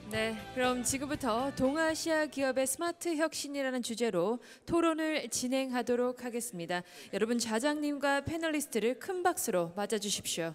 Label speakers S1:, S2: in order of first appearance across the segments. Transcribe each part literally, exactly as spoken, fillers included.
S1: 네, 그럼 지금부터 동아시아 기업의 스마트 혁신이라는 주제로 토론을 진행하도록 하겠습니다. 여러분 좌장님과 패널리스트를 큰 박수로 맞아주십시오.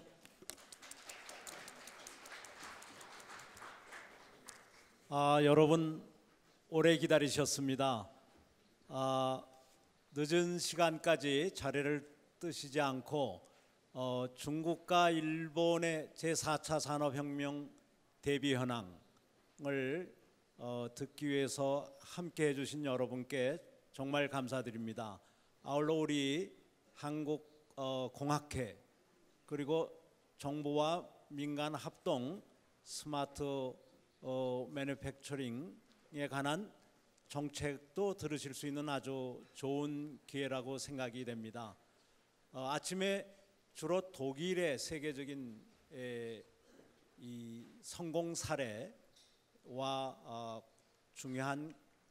S2: 아, 여러분 오래 기다리셨습니다. 아, 늦은 시간까지 자리를 뜨시지 않고 어, 중국과 일본의 제사 차 산업혁명 대비 현황을 어, 듣기 위해서 함께 해주신 여러분께 정말 감사드립니다. 아울러 우리 한국 어, 공학회 그리고 정부와 민간 합동 스마트 어, 매니팩처링에 관한 정책도 들으실 수 있는 아주 좋은 기회라고 생각이 됩니다. 어, 아침에 주로 독일의 세계적인 에, 이 성공 사례와 어, 중요한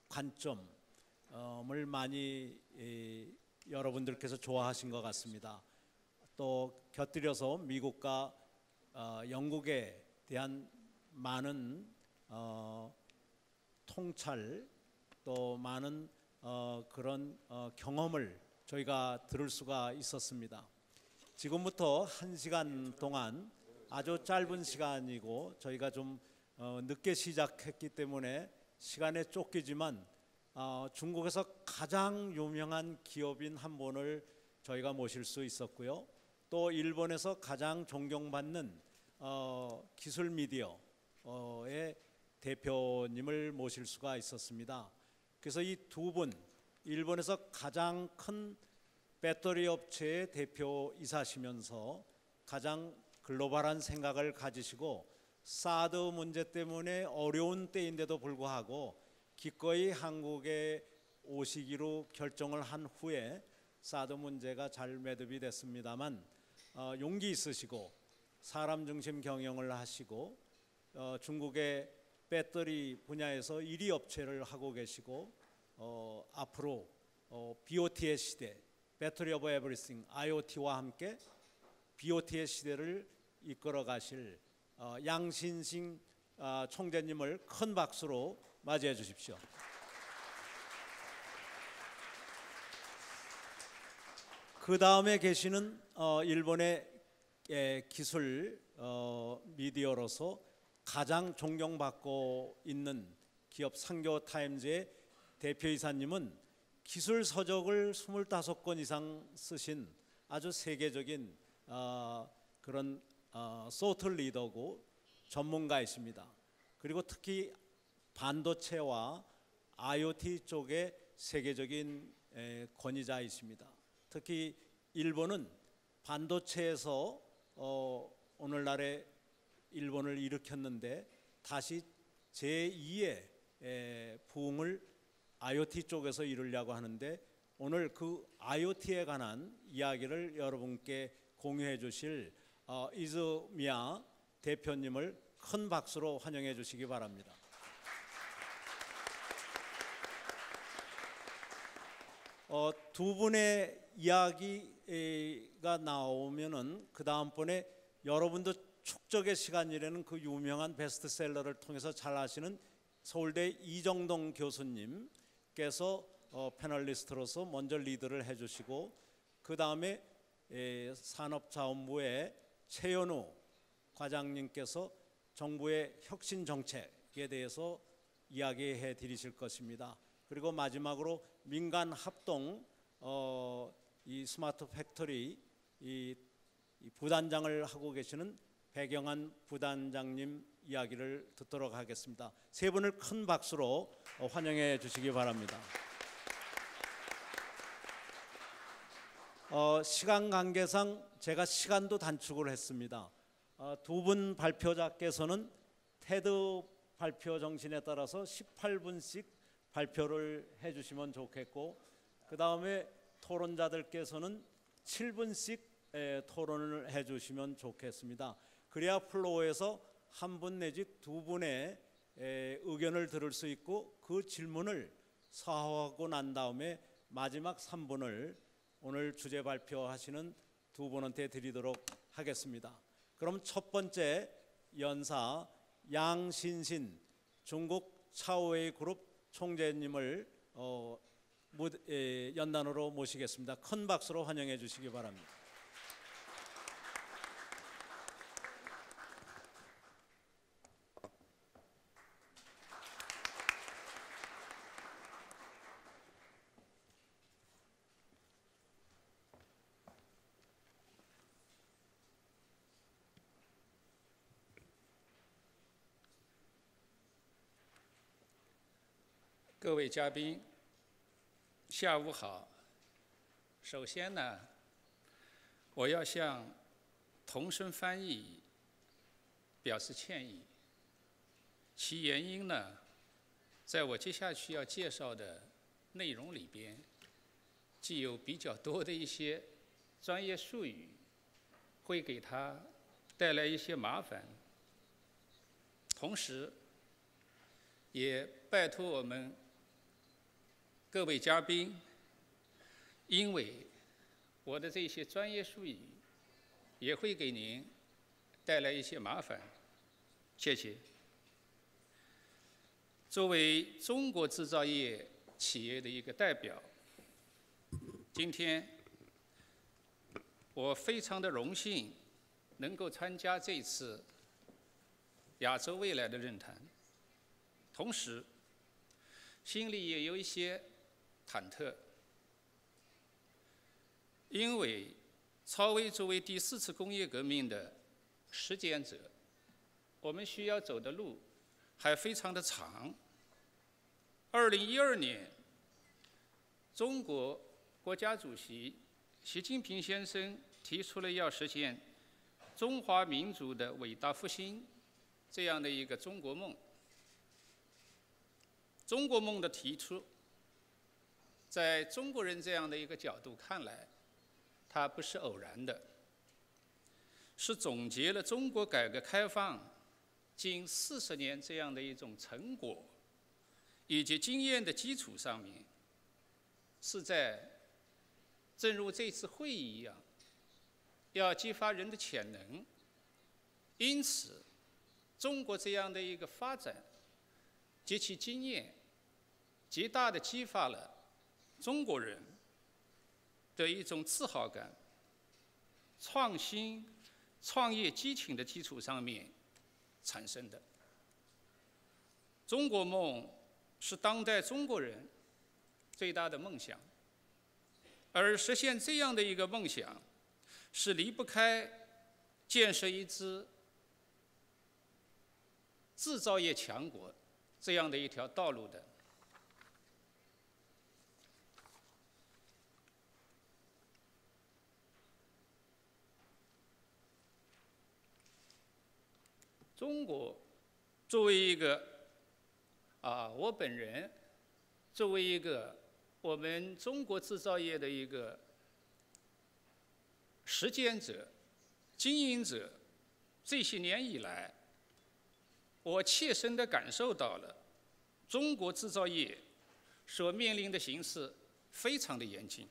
S2: 관점을 많이 에, 여러분들께서 좋아하신 것 같습니다. 또 곁들여서 미국과 어, 영국에 대한 많은 어, 통찰 또 많은 어, 그런 어, 경험을 저희가 들을 수가 있었습니다. 지금부터 한 시간 동안 아주 짧은 시간이고 저희가 좀 어, 늦게 시작했기 때문에 시간에 쫓기지만 어, 중국에서 가장 유명한 기업인 한 분을 저희가 모실 수 있었고요. 또 일본에서 가장 존경받는 어, 기술 미디어의 대표님을 모실 수가 있었습니다. 그래서 이 두 분, 일본에서 가장 큰 배터리 업체의 대표이사시면서 가장 글로벌한 생각을 가지시고 사드 문제 때문에 어려운 때인데도 불구하고 기꺼이 한국에 오시기로 결정을 한 후에 사드 문제가 잘 매듭이 됐습니다만 어, 용기 있으시고 사람 중심 경영을 하시고 어, 중국의 배터리 분야에서 일 위 업체를 하고 계시고 어, 앞으로 어, 비오티의 시대, 배터리 오브 에브리띵, 아이오티와 함께 비오티의 시대를 이끌어 가실 어, 양신싱 어, 총재님을 큰 박수로 맞이해 주십시오. 그 다음에 계시는 어, 일본의 에, 기술 어, 미디어로서 가장 존경받고 있는 기업 상교타임즈의 대표이사님은 기술 서적을 스물다섯 권 이상 쓰신 아주 세계적인 어, 그런 어, 소트 리더고 전문가이십니다. 그리고 특히 반도체와 아이오티 쪽의 세계적인 에, 권위자이십니다. 특히 일본은 반도체에서 어, 오늘날의 일본을 일으켰는데 다시 제이의 에, 부흥을 아이오티 쪽에서 이루려고 하는데 오늘 그 아이오티에 관한 이야기를 여러분께 공유해 주실 어, 이즈미야 대표님을 큰 박수로 환영해 주시기 바랍니다. 어, 두 분의 이야기가 나오면은 그 다음번에 여러분도 축적의 시간이라는 그 유명한 베스트셀러를 통해서 잘 아시는 서울대 이정동 교수님께서 어, 패널리스트로서 먼저 리드를 해주시고 그 다음에 산업자원부의 최연우 과장님께서 정부의 혁신 정책에 대해서 이야기해 드리실 것입니다. 그리고 마지막으로 민간 합동 어, 이 스마트 팩토리 이, 이 부단장을 하고 계시는 배경환 부단장님 이야기를 듣도록 하겠습니다. 세 분을 큰 박수로 환영해 주시기 바랍니다. 어, 시간 관계상 제가 시간도 단축을 했습니다. 어, 두 분 발표자께서는 테드 발표 정신에 따라서 십팔 분씩 발표를 해주시면 좋겠고 그 다음에 토론자들께서는 칠 분씩 에, 토론을 해주시면 좋겠습니다. 그래야 플로어에서 한 분 내지 두 분의 에, 의견을 들을 수 있고 그 질문을 사후하고 난 다음에 마지막 삼 분을 오늘 주제 발표하시는 두 분한테 드리도록 하겠습니다. 그럼 첫 번째 연사 양신신 중국 차오웨이 그룹 총재님을 어, 무대, 에, 연단으로 모시겠습니다. 큰 박수로 환영해 주시기 바랍니다.
S3: 各位嘉宾，下午好。首先呢，我要向同声翻译表示歉意。其原因呢，在我接下去要介绍的内容里边，既有比较多的一些专业术语，会给他带来一些麻烦。同时，也拜托我们各位嘉宾，因为我的这些专业术语也会给您带来一些麻烦，谢谢。作为中国制造业企业的一个代表，今天我非常的荣幸能够参加这次亚洲未来的论坛，同时心里也有一些忐忑，因为超微作为第四次工业革命的实践者，我们需要走的路还非常的长。二零一二年，中国国家主席习近平先生提出了要实现中华民族的伟大复兴这样的一个中国梦。中国梦的提出，在中国人这样的一个角度看来，它不是偶然的，是总结了中国改革开放近四十年这样的一种成果以及经验的基础上面，是在正如这次会议一样，要激发人的潜能。因此，中国这样的一个发展及其经验，极大地激发了中国人的一种自豪感，创新、创业激情的基础上面产生的。中国梦是当代中国人最大的梦想，而实现这样的一个梦想，是离不开建设一支制造业强国这样的一条道路的。中国作为一个啊，我本人作为一个我们中国制造业的一个实践者、经营者，这些年以来，我切身地感受到了中国制造业所面临的形势非常的严峻。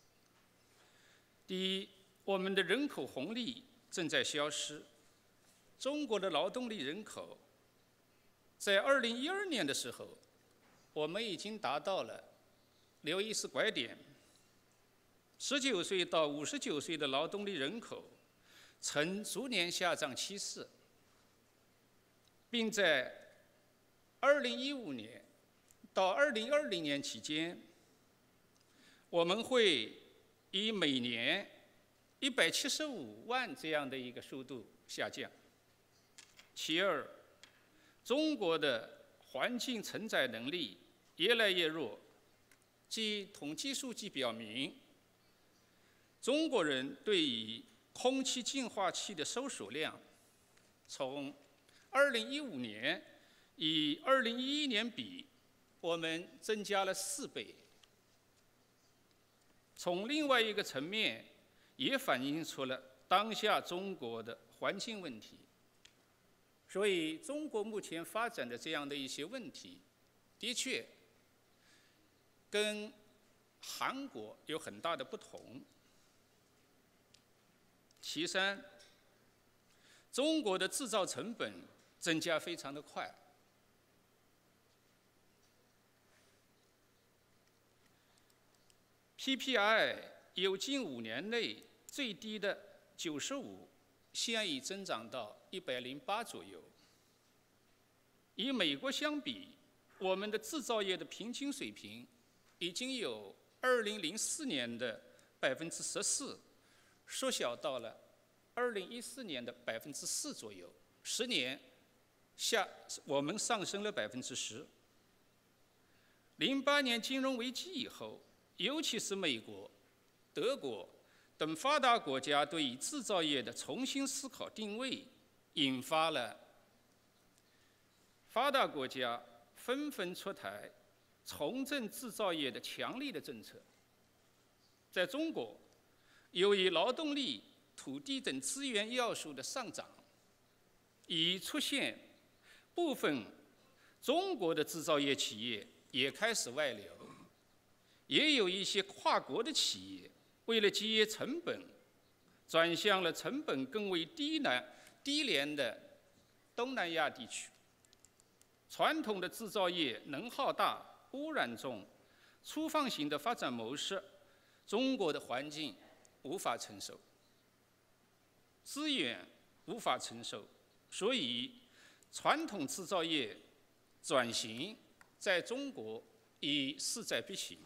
S3: 第一，我们的人口红利正在消失。中国的劳动力人口，在二零一二年的时候，我们已经达到了刘易斯拐点。十九岁到五十九岁的劳动力人口呈逐年下降趋势，并在二零一五年到二零二零年期间，我们会以每年一百七十五万这样的一个速度下降。其二，中国的环境承载能力越来越弱。据统计数据表明，中国人对于空气净化器的收缩量，从二零一五年与二零一一年比，我们增加了四倍。从另外一个层面，也反映出了当下中国的环境问题。所以，中国目前发展的这样的一些问题，的确跟韩国有很大的不同。其三，中国的制造成本增加非常的快。 P P I 有近五年内最低的九十五，现已增长到一百零八左右。与美国相比，我们的制造业的平均水平已经有二零零四年的百分之十四，缩小到了二零一四年的百分之四左右，十年下我们上升了百分之十。零八年金融危机以后，尤其是美国、德国等发达国家对于制造业的重新思考定位，引发了发达国家纷纷出台重振制造业的强力的政策。在中国，由于劳动力、土地等资源要素的上涨，已出现部分中国的制造业企业也开始外流，也有一些跨国的企业为了节约成本，转向了成本更为低难低廉的东南亚地区。传统的制造业能耗大、污染重、粗放型的发展模式，中国的环境无法承受，资源无法承受，所以传统制造业转型在中国已势在必行。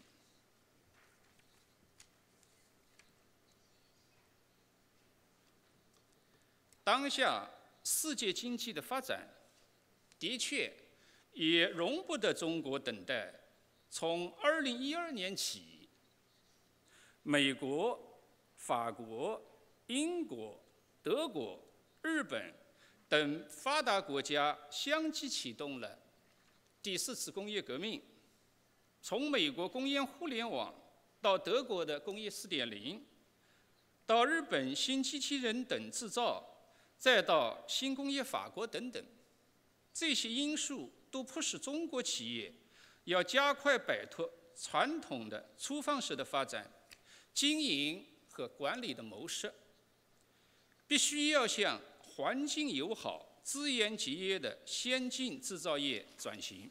S3: 当下世界经济的发展的确也容不得中国等待。从二零一二年起，美国、法国、英国、德国、日本等发达国家相继启动了第四次工业革命。从美国工业互联网到德国的工业 四点零， 到日本新机器人等制造，再到新工业法国等等，这些因素都迫使中国企业要加快摆脱传统的粗放式的发展、经营和管理的模式，必须要向环境友好、资源节约的先进制造业转型。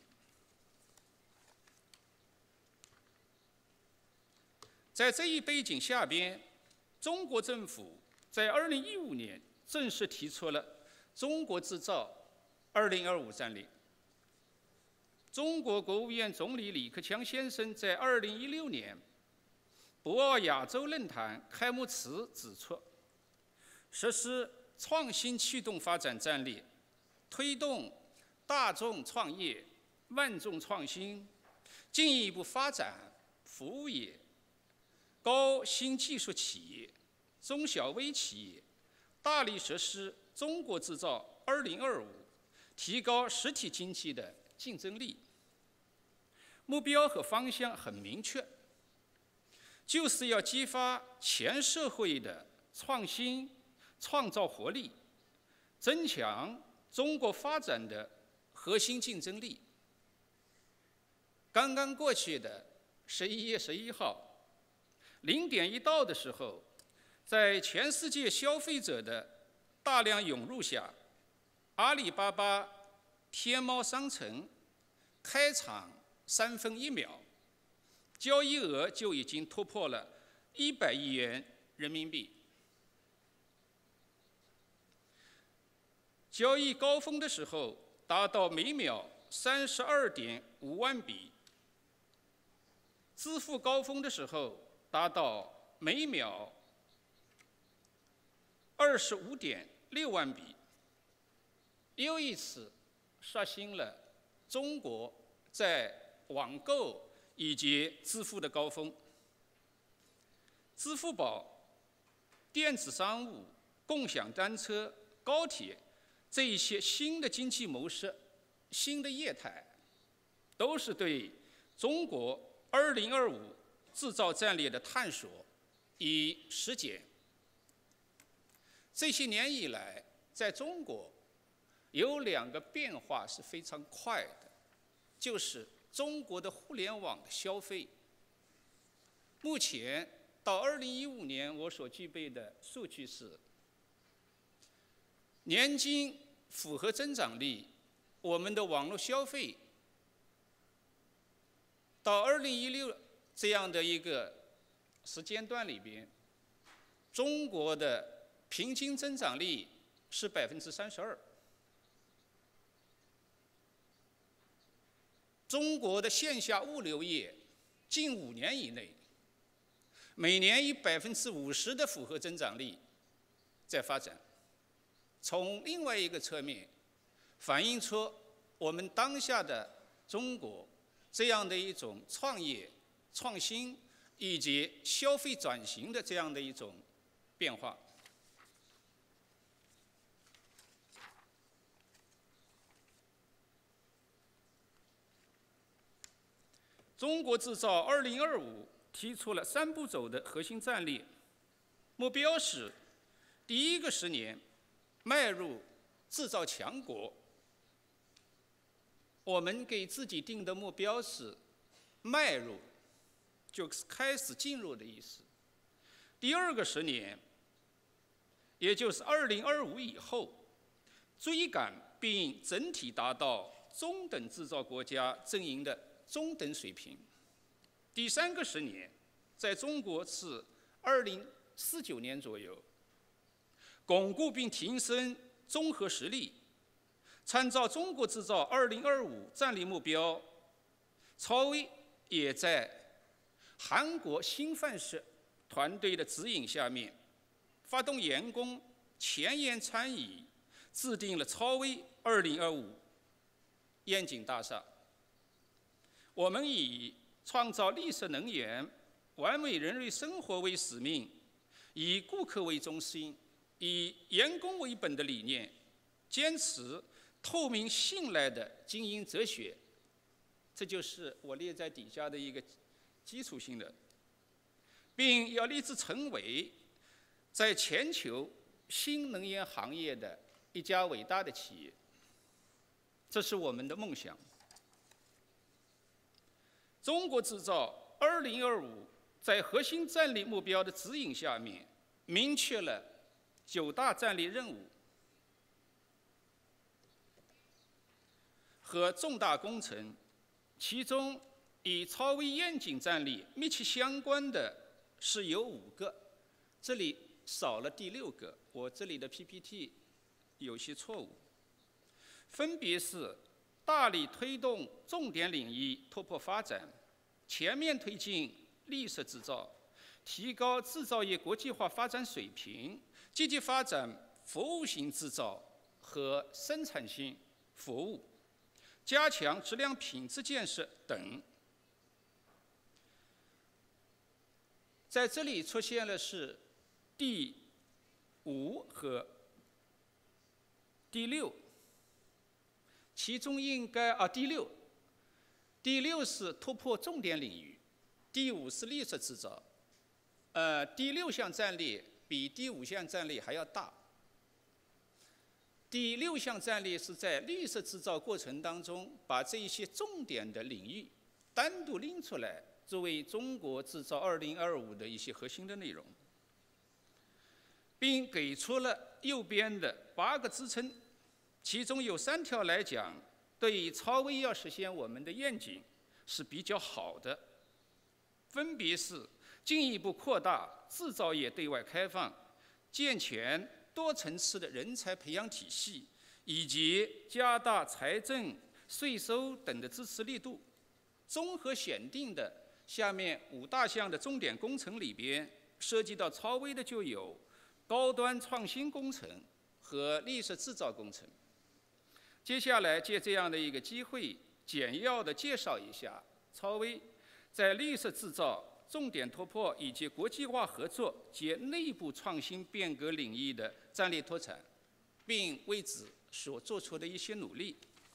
S3: 在这一背景下边，中国政府在二零一五年正式提出了“中国制造二零二五”战略。中国国务院总理李克强先生在二零一六年博鳌亚洲论坛开幕词指出，实施创新驱动发展战略，推动大众创业、万众创新，进一步发展服务业、高新技术企业、中小微企业，大力实施中国制造二零二五，提高实体经济的竞争力。目标和方向很明确，就是要激发全社会的创新、创造活力，增强中国发展的核心竞争力。刚刚过去的十一月十一号，零点一到的时候，在全世界消费者的大量涌入下，阿里巴巴天猫商城开场三分一秒，交易额就已经突破了一百亿元人民币。交易高峰的时候达到每秒三十二点五万笔，支付高峰的时候达到每秒二十五点六万笔，又一次刷新了中国在网购以及支付的高峰。支付宝、电子商务、共享单车、高铁这一些新的经济模式、新的业态，都是对中国二零二五制造战略的探索与实践。这些年以来，在中国有两个变化是非常快的，就是中国的互联网的消费。目前到二零一五年，我所具备的数据是，年均复合增长率，我们的网络消费到二零一六这样的一个时间段里边，中国的平均增长率是百分之三十二。中国的线下物流业近五年以内，每年以百分之五十的复合增长率在发展。从另外一个侧面，反映出我们当下的中国这样的一种创业、创新以及消费转型的这样的一种变化。中国制造二零二五提出了三步走的核心战略，目标是：第一个十年迈入制造强国。我们给自己定的目标是迈入，就是开始进入的意思。第二个十年，也就是二零二五以后，追赶并整体达到中等制造国家阵营的中等水平。第三个十年，在中国是二零四九年左右，巩固并提升综合实力。参照中国制造二零二五战略目标，超微也在韩国新范式团队的指引下面，发动员工前沿参与，制定了超微二零二五愿景大厦。我们以创造绿色能源、完美人类生活为使命，以顾客为中心、以员工为本的理念，坚持透明信赖的经营哲学。这就是我列在底下的一个基础性的，并要立志成为在全球新能源行业的一家伟大的企业。这是我们的梦想。中国制造二零二五在核心战略目标的指引下面，明确了九大战略任务和重大工程，其中与超微愿景战略密切相关的是有五个，这里少了第六个，我这里的 P P T 有些错误，分别是大力推动重点领域突破发展，全面推进绿色制造，提高制造业国际化发展水平，积极发展服务型制造和生产性服务，加强质量品质建设等。在这里出现了是第五和第六，其中应该啊第六，第六是突破重点领域，第五是绿色制造。呃，第六项战略比第五项战略还要大。第六项战略是在绿色制造过程当中，把这一些重点的领域单独拎出来，作为中国制造二零二五的一些核心的内容，并给出了右边的八个支撑，其中有三条来讲，对于超微要实现我们的愿景是比较好的，分别是进一步扩大制造业对外开放，健全多层次的人才培养体系，以及加大财政、税收等的支持力度。综合选定的下面五大项的重点工程里边，涉及到超微的就有高端创新工程和绿色制造工程。接下来借这样的一个机会，简要的介绍一下超微在绿色制造、重点突破以及国际化合作及内部创新变革领域的战略脱产，并为此所做出的一些努力。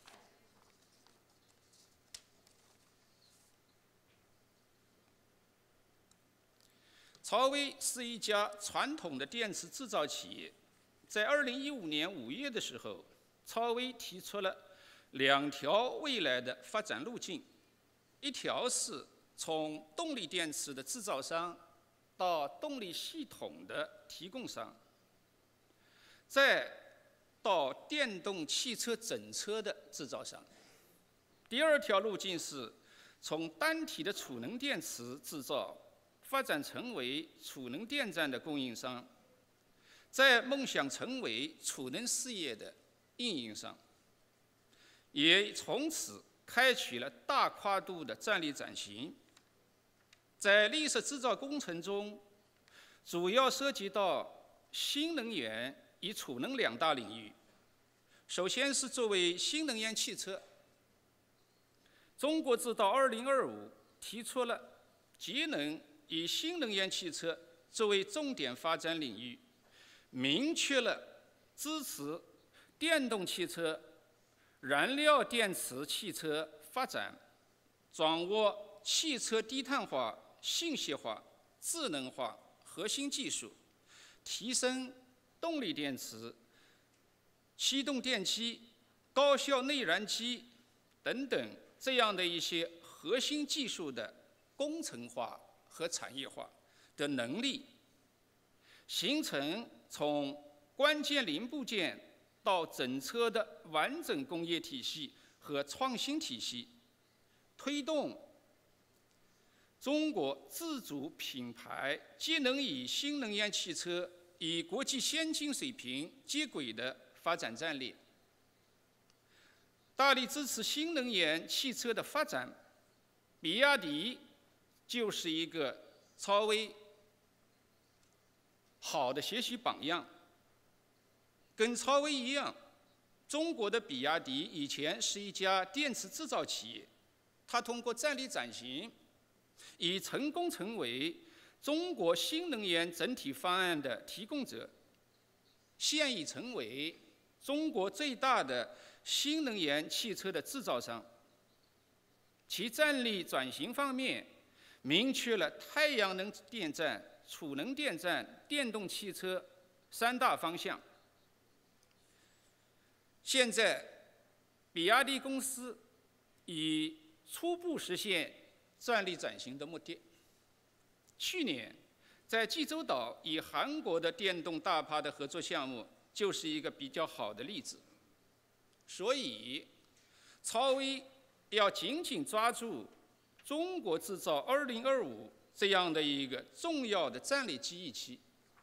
S3: 超微是一家传统的电池制造企业，在二零一五年五月的时候，超微提出了两条未来的发展路径，一条是从动力电池的制造商到动力系统的提供商，再到电动汽车整车的制造商。第二条路径是从单体的储能电池制造发展成为储能电站的供应商，在梦想成为储能事业的运营商，也从此开启了大跨度的战略转型。在绿色制造工程中，主要涉及到新能源与储能两大领域。首先是作为新能源汽车，中国制到二零二五提出了节能以新能源汽车作为重点发展领域，明确了支持电动汽车、燃料电池汽车发展，掌握汽车低碳化、信息化、智能化核心技术，提升动力电池、驱动电机、高效内燃机等等这样的一些核心技术的工程化和产业化的能力，形成从关键零部件到整车的完整工业体系和创新体系，推动中国自主品牌节能与新能源汽车与国际先进水平接轨的发展战略，大力支持新能源汽车的发展。比亚迪就是一个超微好的学习榜样。跟超微一样，中国的比亚迪以前是一家电池制造企业，它通过战略转型，已成功成为中国新能源整体方案的提供者，现已成为中国最大的新能源汽车的制造商。其战略转型方面，明确了太阳能电站、储能电站、电动汽车三大方向。现在，比亚迪公司已初步实现战略转型的目的。去年，在济州岛与韩国的电动大趴的合作项目就是一个比较好的例子。所以，超微要紧紧抓住中国制造二零二五这样的一个重要的战略机遇期。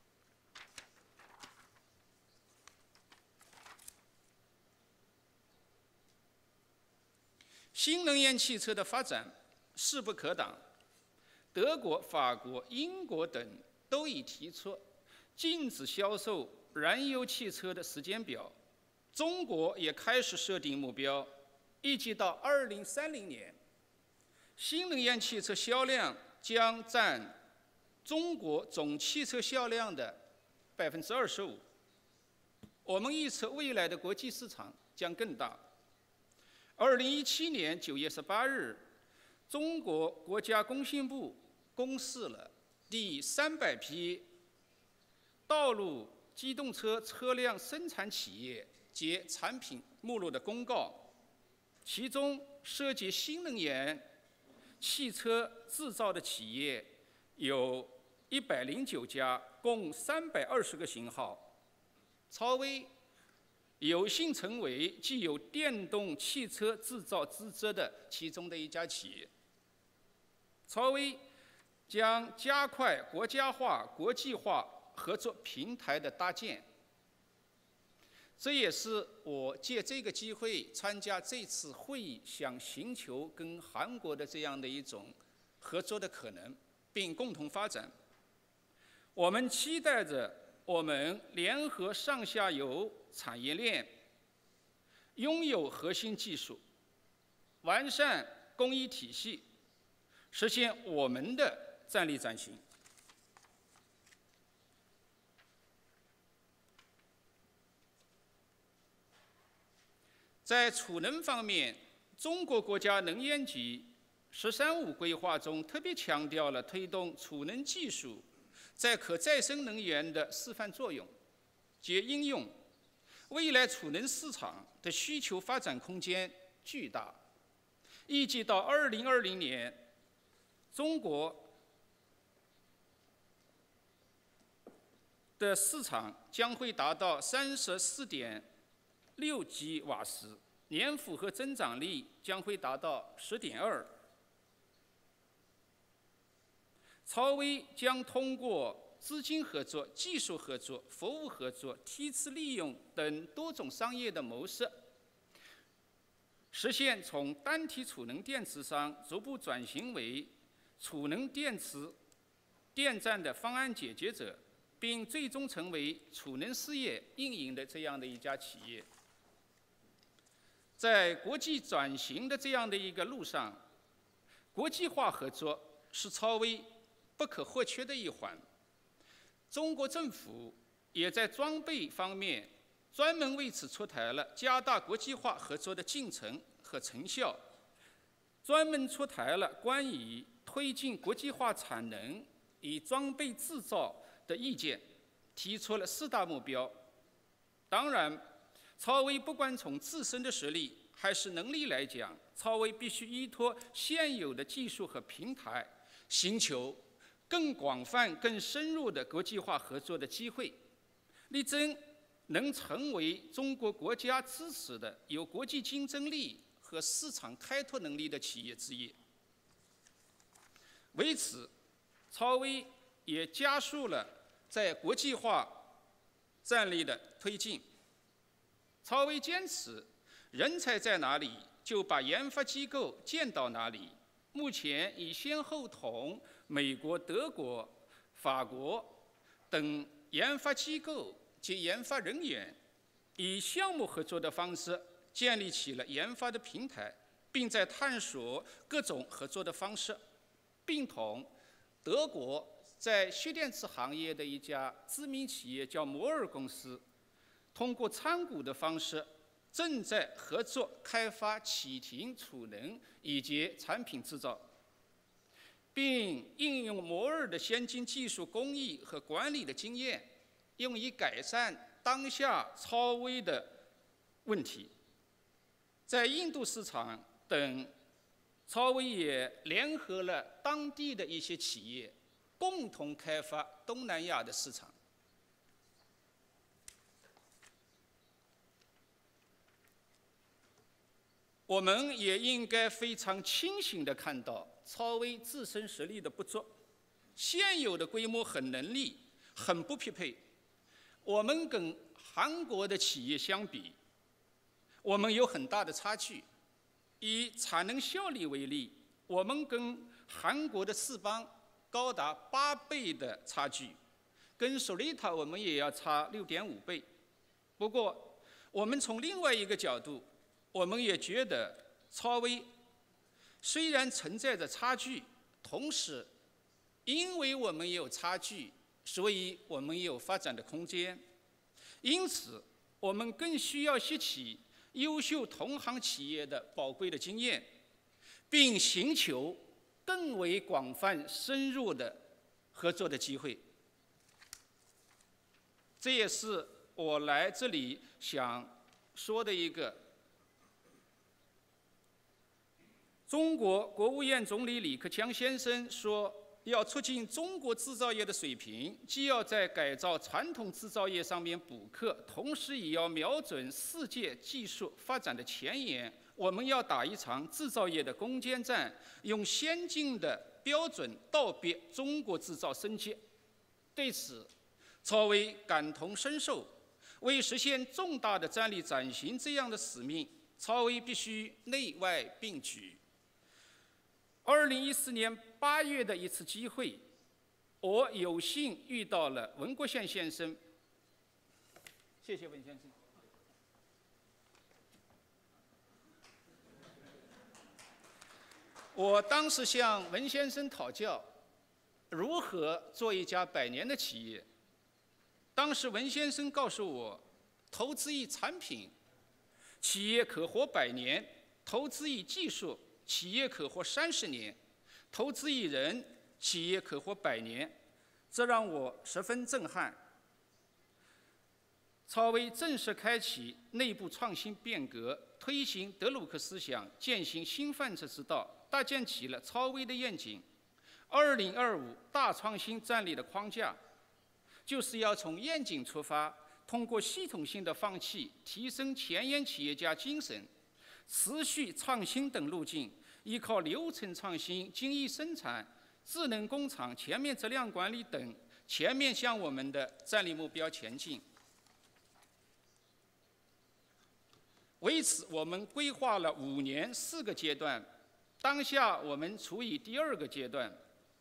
S3: 新能源汽车的发展势不可挡，德国、法国、英国等都已提出禁止销售燃油汽车的时间表，中国也开始设定目标，预计到二零三零年，新能源汽车销量将占中国总汽车销量的百分之二十五。我们预测未来的国际市场将更大。二零一七年九月十八日，中国国家工信部公示了第三百批道路机动车车辆生产企业及产品目录的公告，其中涉及新能源汽车制造的企业有一百零九家，共三百二十个型号。超微有幸成为具有电动汽车制造资质的其中的一家企业。超微将加快国家化、国际化合作平台的搭建，这也是我借这个机会参加这次会议，想寻求跟韩国的这样的一种合作的可能，并共同发展。我们期待着我们联合上下游产业链，拥有核心技术，完善工艺体系，实现我们的战略转型。在储能方面，中国国家能源局“十三五”规划中特别强调了推动储能技术在可再生能源的示范作用及应用。未来储能市场的需求发展空间巨大，预计到二零二零年，中国的市场将会达到三十四点六吉瓦时，年复合增长率将会达到十点二。 超微将通过资金合作、技术合作、服务合作、梯次利用等多种商业的模式，实现从单体储能电池商逐步转型为储能电池电站的方案解决者，并最终成为储能事业运营的这样的一家企业。在国际转型的这样的一个路上，国际化合作是超微不可或缺的一环。中国政府也在装备方面专门为此出台了加大国际化合作的进程和成效，专门出台了关于推进国际化产能与装备制造的意见，提出了四大目标。当然，超微不管从自身的实力还是能力来讲，超微必须依托现有的技术和平台，寻求更广泛、更深入的国际化合作的机会，力争能成为中国国家支持的有国际竞争力和市场开拓能力的企业之一。为此，超微也加速了在国际化战略的推进。超微坚持人才在哪里，就把研发机构建到哪里。目前已先后同美国、德国、法国等研发机构及研发人员以项目合作的方式建立起了研发的平台，并在探索各种合作的方式，并同德国在蓄电池行业的一家知名企业叫摩尔公司，通过参股的方式，正在合作开发启停储能以及产品制造，并应用摩尔的先进技术工艺和管理的经验，用以改善当下超微的问题。在印度市场等，超微也联合了当地的一些企业，共同开发东南亚的市场。我们也应该非常清醒地看到超微自身实力的不足，现有的规模和能力很不匹配。我们跟韩国的企业相比，我们有很大的差距。以产能效率为例，我们跟韩国的四邦高达八倍的差距，跟索利塔我们也要差六点五倍。不过，我们从另外一个角度，我们也觉得超微虽然存在着差距，同时因为我们有差距，所以我们有发展的空间。因此，我们更需要吸取优秀同行企业的宝贵的经验，并寻求更为广泛深入的合作的机会。这也是我来这里想说的一个。中国国务院总理李克强先生说，要促进中国制造业的水平，既要在改造传统制造业上面补课，同时也要瞄准世界技术发展的前沿。我们要打一场制造业的攻坚战，用先进的标准道别中国制造升级。对此，超微感同身受。为实现重大的战略转型这样的使命，超微必须内外并举。二零一四年八月的一次机会，我有幸遇到了文国宪先生。谢谢文先生。我当时向文先生讨教如何做一家百年的企业。当时文先生告诉我，投资一产品，企业可活百年；投资一技术，企业可活三十年；投资一人，企业可活百年。这让我十分震撼。超微正式开启内部创新变革，推行德鲁克思想，践行新范式之道，搭建起了超微的愿景。二零二五大创新战略的框架，就是要从愿景出发，通过系统性的放弃提升前沿企业家精神、持续创新等路径，依靠流程创新、精益生产、 智能工厂、全面质量管理等，全面向我们的战略目标前进。为此，我们规划了五年四个阶段，当下我们处于第二个阶段。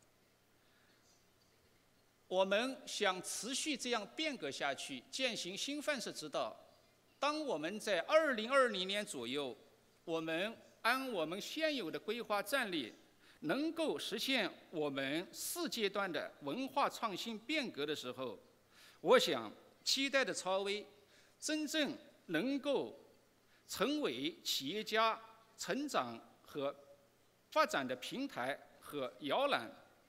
S3: 我们想持续这样变革下去，践行新范式指导。当我们在二零二零年左右，我们按我们现有的规划战略，能够实现我们四阶段的文化创新变革的时候，我想期待的超微真正能够成为企业家成长和发展的平台和摇篮。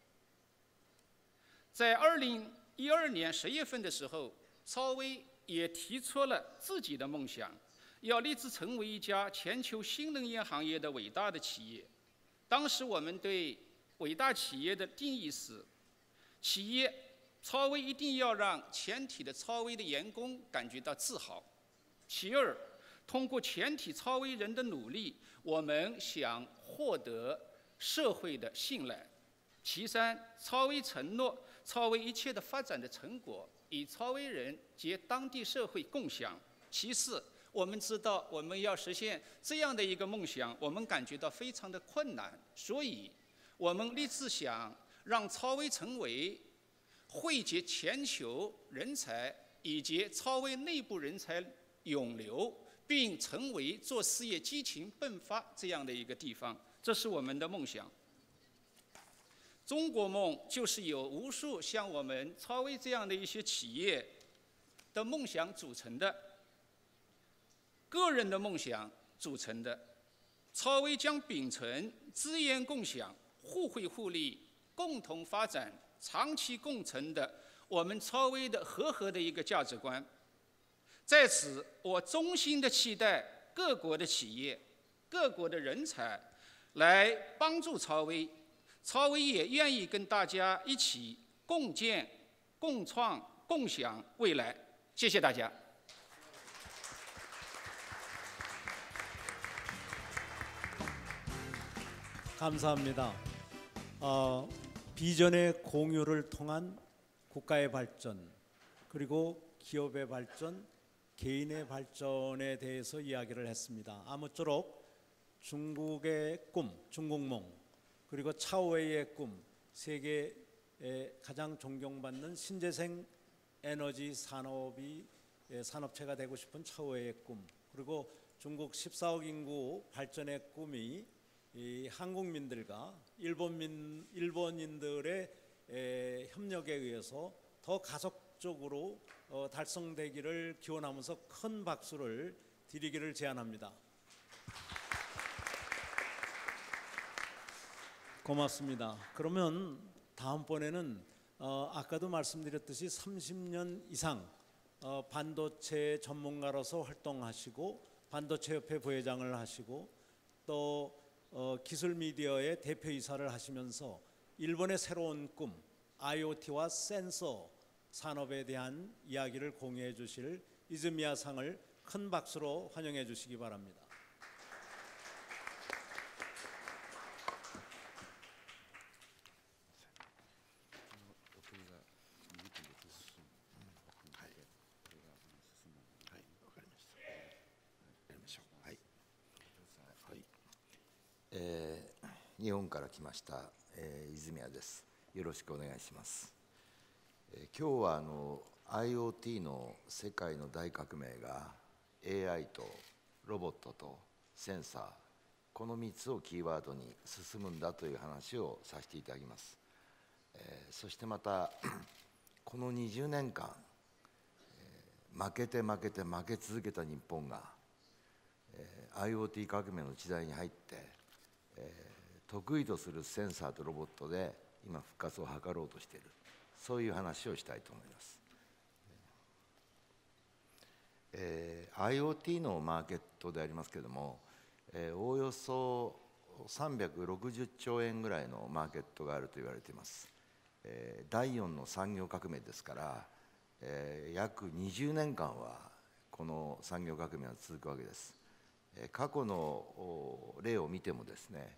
S3: 在二零一二年十月份的时候，超微也提出了自己的梦想，要立志成为一家全球新能源行业的伟大的企业。当时我们对伟大企业的定义是：企业超微一定要让全体的超微的员工感觉到自豪；其二，通过全体超微人的努力，我们想获得社会的信赖；其三，超微承诺超微一切的发展的成果与超微人及当地社会共享；其四，我们知道我们要实现这样的一个梦想，我们感觉到非常的困难，所以我们立志想让超微成为汇集全球人才以及超微内部人才涌流，并成为做事业激情迸发这样的一个地方，这是我们的梦想。中国梦就是由无数像我们超微这样的一些企业的梦想组成的，个人的梦想组成的。超微将秉承资源共享、互惠互利、共同发展、长期共存的我们超微的和合的一个价值观。在此，我衷心的期待各国的企业、各国的人才来帮助超微。超微也愿意跟大家一起共建、共创、共享未来。谢谢大家。
S2: 감사합니다. 어, 비전의 공유를 통한 국가의 발전, 그리고 기업의 발전, 개인의 발전에 대해서 이야기를 했습니다. 아무쪼록 중국의 꿈, 중국몽, 그리고 차오웨이의 꿈, 세계에 가장 존경받는 신재생 에너지 산업이 산업체가 되고 싶은 차오웨이의 꿈, 그리고 중국 십사억 인구 발전의 꿈이 이 한국민들과 일본민, 일본인들의 에, 협력에 의해서 더 가속적으로 어, 달성되기를 기원하면서 큰 박수를 드리기를 제안합니다. 고맙습니다. 그러면 다음번에는 어, 아까도 말씀드렸듯이 삼십 년 이상 어, 반도체 전문가로서 활동하시고 반도체협회 부회장을 하시고 또 어, 기술 미디어의 대표이사를 하시면서 일본의 새로운 꿈, 아이오티와 센서 산업에 대한 이야기를 공유해 주실 이즈미야 상을 큰 박수로 환영해 주시기 바랍니다.
S4: えー、日本から来ました、えー、泉谷です。よろしくお願いします。えー、今日はあの IoT の世界の大革命が エーアイ とロボットとセンサー、このみっつをキーワードに進むんだという話をさせていただきます。えー、そしてまたこのにじゅうねんかん、えー、負けて負けて負け続けた日本が、えー、IoT 革命の時代に入ってえー、得意とするセンサーとロボットで今復活を図ろうとしている、そういう話をしたいと思います。えー、IoT のマーケットでありますけれども、えー、おおよそさんびゃくろくじゅっちょうえんぐらいのマーケットがあると言われています。えー、だいよんの産業革命ですから、えー、約にじゅうねんかんはこの産業革命は続くわけです。過去の例を見てもですね、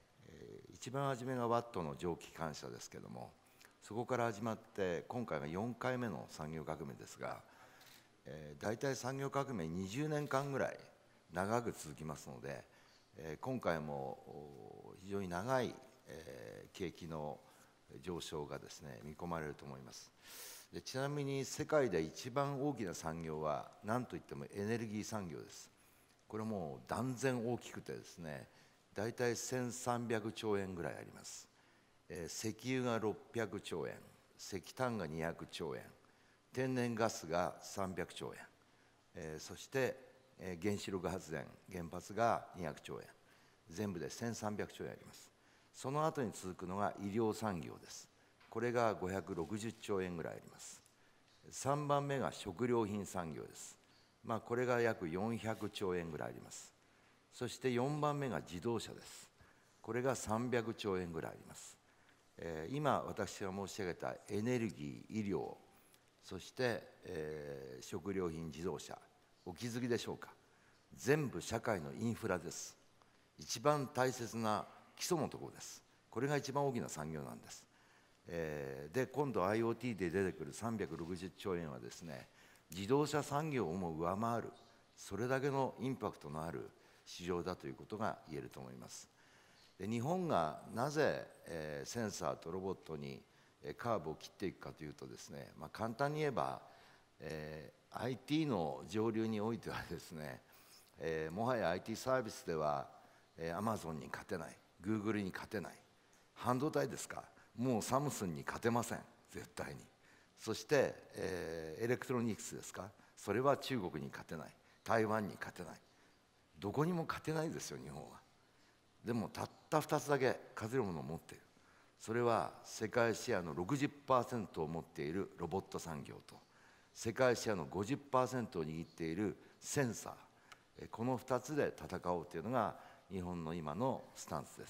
S4: えー一番初めがワットの蒸気機関車ですけども、そこから始まって今回がよんかいめの産業革命ですが、えー、大体産業革命にじゅうねんかんぐらい長く続きますので、えー、今回も非常に長い、えー、景気の上昇がですね見込まれると思います。でちなみに世界で一番大きな産業は何といってもエネルギー産業です。これもう断然大きくてですね、大体せんさんびゃくちょうえんぐらいあります。えー、石油がろっぴゃくちょうえん、石炭がにひゃくちょうえん、天然ガスがさんびゃくちょうえん、えー、そして、えー、原子力発電、原発がにひゃくちょうえん、全部でせんさんびゃくちょうえんあります。その後に続くのが医療産業です。これがごひゃくろくじゅっちょうえんぐらいあります。さんばんめが食料品産業です。まあ、これが約よんひゃくちょうえんぐらいあります。そしてよんばんめが自動車です。これがさんびゃくちょうえんぐらいあります。えー、今私が申し上げたエネルギー、医療、そして、えー、食料品、自動車、お気づきでしょうか。全部社会のインフラです。一番大切な基礎のところです。これが一番大きな産業なんです。えー、で今度 アイオーティー で出てくるさんびゃくろくじゅっちょうえんはですね、自動車産業をも上回る、それだけのインパクトのある市場だということが言えると思います。で日本がなぜ、えー、センサーとロボットに、えー、カーブを切っていくかというとですね、まあ、簡単に言えば、えー、アイティー の上流においてはですね、えー、もはや アイティー サービスでは、えー、Amazon に勝てない、Google に勝てない、半導体ですか、もうサムスンに勝てません、絶対に。そして、えー、エレクトロニクスですか、それは中国に勝てない、台湾に勝てない、どこにも勝てないですよ、日本は。でもたったふたつだけ勝てるものを持っている。それは世界シェアの ろくじゅっパーセント を持っているロボット産業と、世界シェアの ごじゅっパーセント を握っているセンサー、このふたつで戦おうというのが日本の今のスタンスです。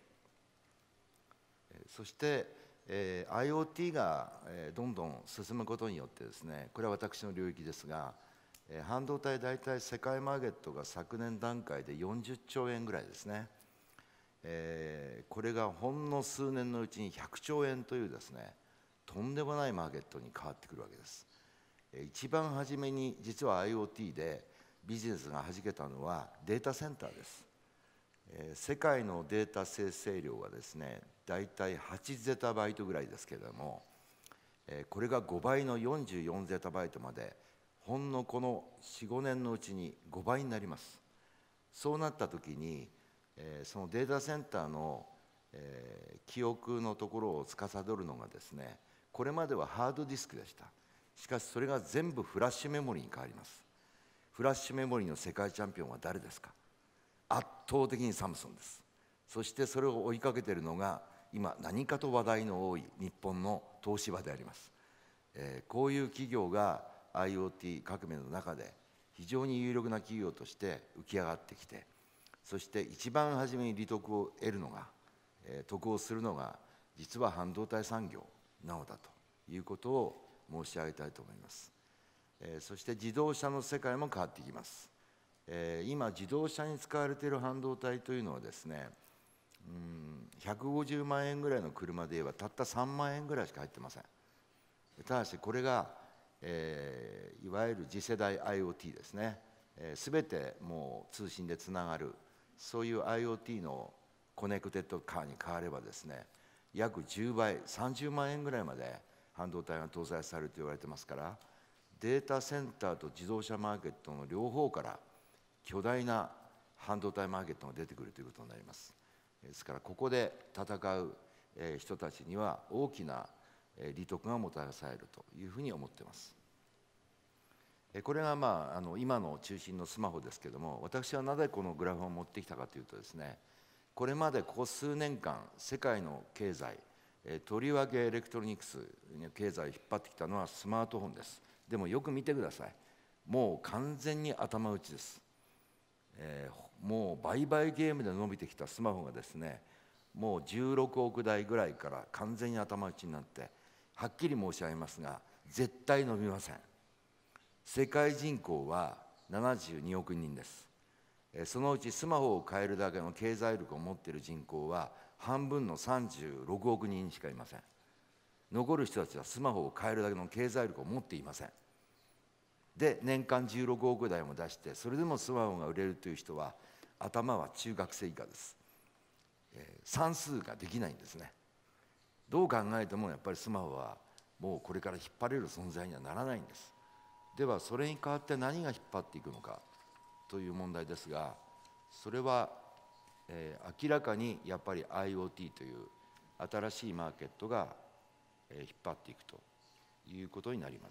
S4: そして、えー、アイオーティー が、えー、どんどん進むことによってですね、これは私の領域ですが、えー、半導体大体世界マーケットが昨年段階でよんじゅっちょうえんぐらいですね。えー、これがほんの数年のうちにひゃくちょうえんというですね、とんでもないマーケットに変わってくるわけです。えー、一番初めに実は アイオーティー でビジネスがはじけたのはデータセンターです。えー、世界のデータ生成量はですね、だいたいはちゼタバイトぐらいですけれども、えー、これがごばいのよんじゅうよんゼタバイトまでほんのこのよん、ごねんのうちにごばいになります。そうなったときに、えー、そのデータセンターの、えー、記憶のところを司るのがですね、これまではハードディスクでした。しかしそれが全部フラッシュメモリに変わります。フラッシュメモリの世界チャンピオンは誰ですか。圧倒的にサムスンです。そしてそれを追いかけているのが今何かと話題の多い日本の東芝であります。えー、こういう企業が アイオーティー 革命の中で非常に有力な企業として浮き上がってきて、そして一番初めに利得を得るのが、えー、得をするのが実は半導体産業なのだということを申し上げたいと思います。えー、そして自動車の世界も変わってきます。えー、今自動車に使われている半導体というのはですね、うんひゃくごじゅうまんえんぐらいの車で言えばたったさんまんえんぐらいしか入ってません。ただしこれが、えー、いわゆる次世代 アイオーティー ですね、えー、全てもう通信でつながる、そういう アイオーティー のコネクテッドカーに変わればですね、約じゅうばい、さんじゅうまんえんぐらいまで半導体が搭載されると言われてますから、データセンターと自動車マーケットの両方から巨大な半導体マーケットが出てくるということになります。ですからここで戦う人たちには大きな利得がもたらされるというふうに思っています。これが、まあ、あの今の中心のスマホですけれども、私はなぜこのグラフを持ってきたかというとですね、これまでここ数年間世界の経済、とりわけエレクトロニクスの経済を引っ張ってきたのはスマートフォンです。でもよく見てください。もう完全に頭打ちです。えー、もう売買ゲームで伸びてきたスマホがですね、もうじゅうろくおくだいぐらいから完全に頭打ちになって、はっきり申し上げますが絶対伸びません。世界人口はななじゅうにおくにんです。 えーそのうちスマホを買えるだけの経済力を持っている人口は半分のさんじゅうろくおくにんしかいません。残る人たちはスマホを買えるだけの経済力を持っていません。で、年間じゅうろくおく台も出して、それでもスマホが売れるという人は、頭は中学生以下です。えー算数ができないんですね。どう考えてもやっぱりスマホはもうこれから引っ張れる存在にはならないんです。ではそれに代わって何が引っ張っていくのかという問題ですが、それは、えー明らかにやっぱり IoT という新しいマーケットが、えー引っ張っていくということになります。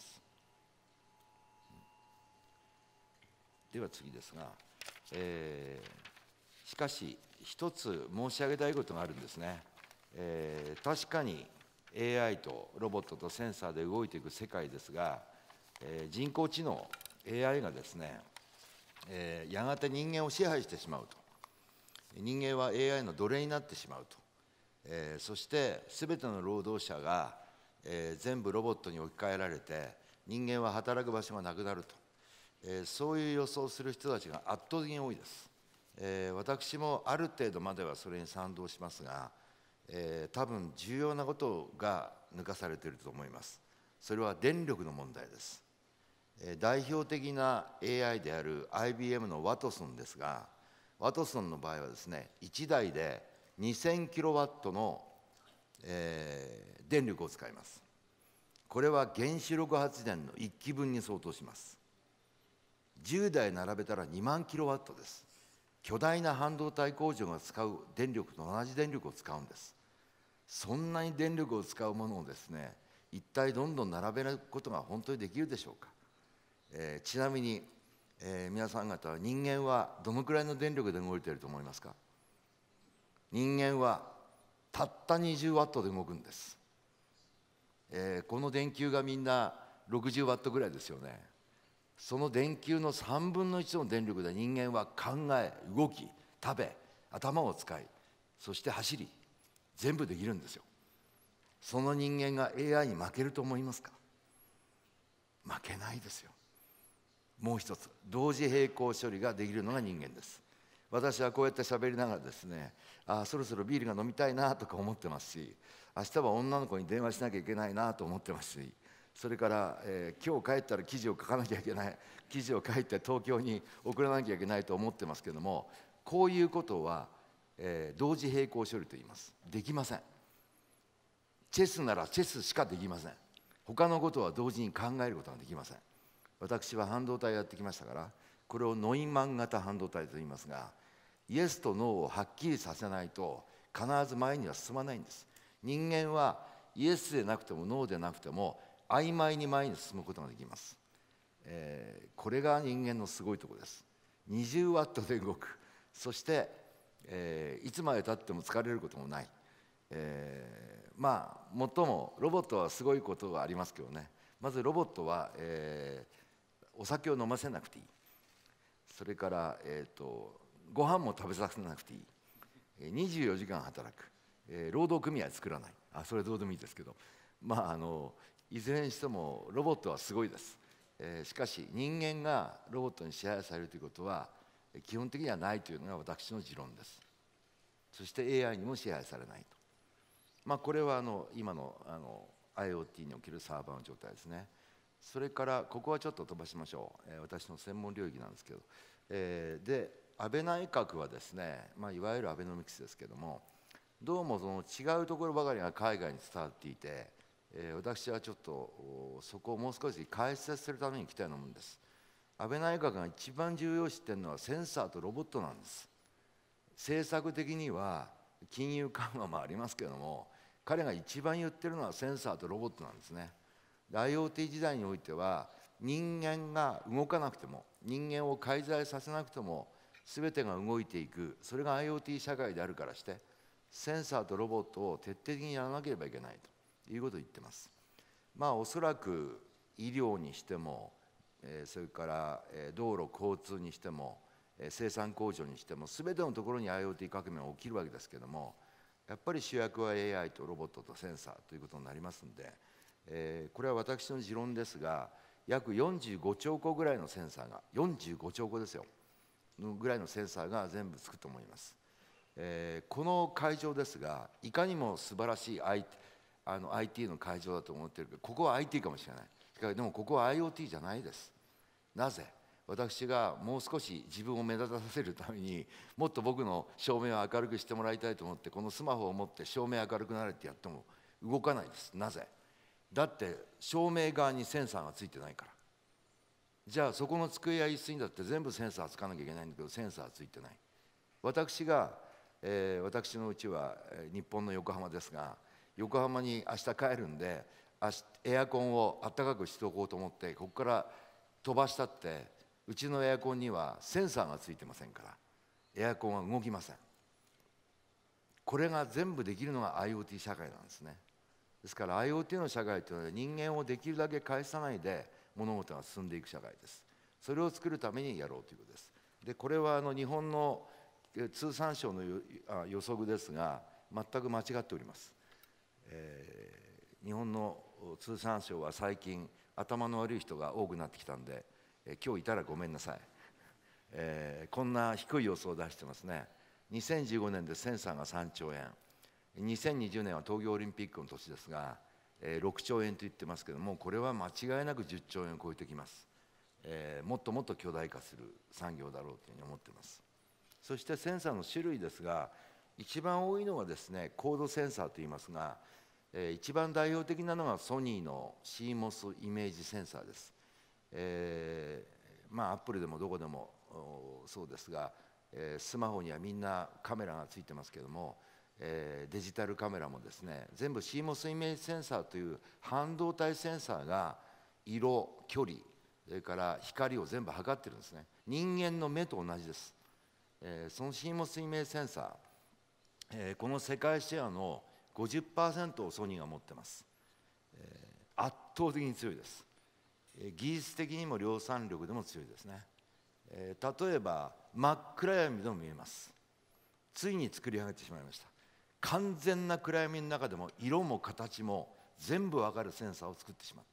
S4: では次ですが、えーしかし一つ申し上げたいことがあるんですね。えー確かに エーアイ とロボットとセンサーで動いていく世界ですが、えー人工知能 エーアイ がですね、えーやがて人間を支配してしまうと、人間は エーアイ の奴隷になってしまうと、えーそしてすべての労働者が、えー全部ロボットに置き換えられて、人間は働く場所がなくなると、えーそういう予想をする人たちが圧倒的に多いです。えー私もある程度まではそれに賛同しますが、えー多分重要なことが抜かされていると思います。それは電力の問題です。えー代表的な エーアイ である アイビーエム のワトソンですが、ワトソンの場合はですね、いちだいでにせんキロワットの、えー電力を使います。これは原子力発電のいっきぶんに相当します。じゅうだい並べたらにまんキロワットです。巨大な半導体工場が使う電力と同じ電力を使うんです。そんなに電力を使うものをですね、一体どんどん並べることが本当にできるでしょうか。えーちなみに、えー皆さん方は人間はどのくらいの電力で動いていると思いますか。人間はたったにじゅうワットで動くんです。えーこの電球がみんなろくじゅうワットぐらいですよね。その電球のさんぶんのいちの電力で人間は考え、動き、食べ、頭を使い、そして走り、全部できるんですよ。その人間が エーアイ に負けると思いますか。負けないですよ。もう一つ、同時並行処理ができるのが人間です。私はこうやって喋りながらですね、ああそろそろビールが飲みたいなとか思ってますし、明日は女の子に電話しなきゃいけないなと思ってますし、それから、えー今日帰ったら記事を書かなきゃいけない、記事を書いて東京に送らなきゃいけないと思ってますけども、こういうことは、えー同時並行処理と言います。できません。チェスならチェスしかできません。他のことは同時に考えることができません。私は半導体をやってきましたから、これをノイマン型半導体と言いますが、イエスとノーをはっきりさせないと必ず前には進まないんです。人間はイエスでなくてもノーでなくても曖昧に前に進むことができます。えーこれが人間のすごいところです。にじゅうワットで動く。そして、えーいつまでたっても疲れることもない。えーまあもっともロボットはすごいことがありますけどね。まずロボットは、えーお酒を飲ませなくていい。それから、えー、とご飯も食べさせなくていい。えーにじゅうよじかん働く。えー労働組合作らない。あそれどうでもいいですけど、まああのいずれにしてもロボットはすごいです。えーしかし人間がロボットに支配されるということはえー基本的にはないというのが私の持論です。そして エーアイ にも支配されないと。まあこれはあの今のあの IoT におけるサーバーの状態ですね。それからここはちょっと飛ばしましょう。えー私の専門領域なんですけど、えーで安倍内閣はですね、まあ、いわゆるアベノミクスですけども、どうもその違うところばかりが海外に伝わっていて、えー私はちょっとおそこをもう少し解説するために来たようなものです。安倍内閣が一番重要視しているのはセンサーとロボットなんです。政策的には金融緩和もありますけれども、彼が一番言ってるのはセンサーとロボットなんですね。で IoT 時代においては人間が動かなくても、人間を介在させなくても全てが動いていく、それが IoT 社会であるからして、センサーとロボットを徹底的にやらなければいけないということを言ってます。まあおそらく医療にしても、えーそれから、えー道路交通にしても、えー生産工場にしても、全てのところに IoT 革命が起きるわけですけれども、やっぱり主役は エーアイ とロボットとセンサーということになりますので、えーこれは私の持論ですが、約よんじゅうごちょうこぐらいのセンサーが、よんじゅうごちょうこですよ、 ぐらいのセンサーが全部つくと思います。えーこの会場ですが、いかにも素晴らしい アイティー, あの アイティー の会場だと思っているけど、ここは アイティー かもしれない。しかしでもここは アイオーティー じゃないです。なぜ？私がもう少し自分を目立たせるために、もっと僕の照明を明るくしてもらいたいと思って、このスマホを持って照明明るくなれってやっても動かないです。なぜ？だって照明側にセンサーがついてないから。じゃあそこの机や椅子にだって全部センサーつかなきゃいけないんだけど、センサーついてない。私が、えー私のうちはえー日本の横浜ですが、横浜に明日帰るんで、明日エアコンを暖かくしておこうと思って、ここから飛ばしたって、うちのエアコンにはセンサーがついてませんから、エアコンは動きません。これが全部できるのが アイオーティー 社会なんですね。ですから アイオーティー の社会というのは、人間をできるだけ介さないで物事が進んでいく社会です。それを作るためにやろうということです。でこれはあの日本のえ通産省のよあ予測ですが、全く間違っております。えー日本の通産省は最近頭の悪い人が多くなってきたんで、えー今日いたらごめんなさい。えーこんな低い予想を出してますね。にせんじゅうごねんでセンサーがさんちょうえん、にせんにじゅうねんは東京オリンピックの年ですが、えーろくちょうえんと言ってますけども、これは間違いなくじゅっちょうえんを超えてきます。えーもっともっと巨大化する産業だろうというふうに思っています。そしてセンサーの種類ですが、一番多いのはですね、高度センサーといいますが、えー一番代表的なのがソニーの シーモス イメージセンサーです。えーまあアップルでもどこでもおそうですが、えースマホにはみんなカメラがついてますけども、えーデジタルカメラもですね、全部 シーモス イメージセンサーという半導体センサーが色、距離、それから光を全部測ってるんですね。人間の目と同じです。えーその シーモス イメージセンサー、えーこの世界シェアの ごじゅっパーセント をソニーが持ってます。えー圧倒的に強いです。えー技術的にも量産力でも強いですね。えー例えば真っ暗闇でも見えます。ついに作り上げてしまいました。完全な暗闇の中でも色も形も全部わかるセンサーを作ってしまった。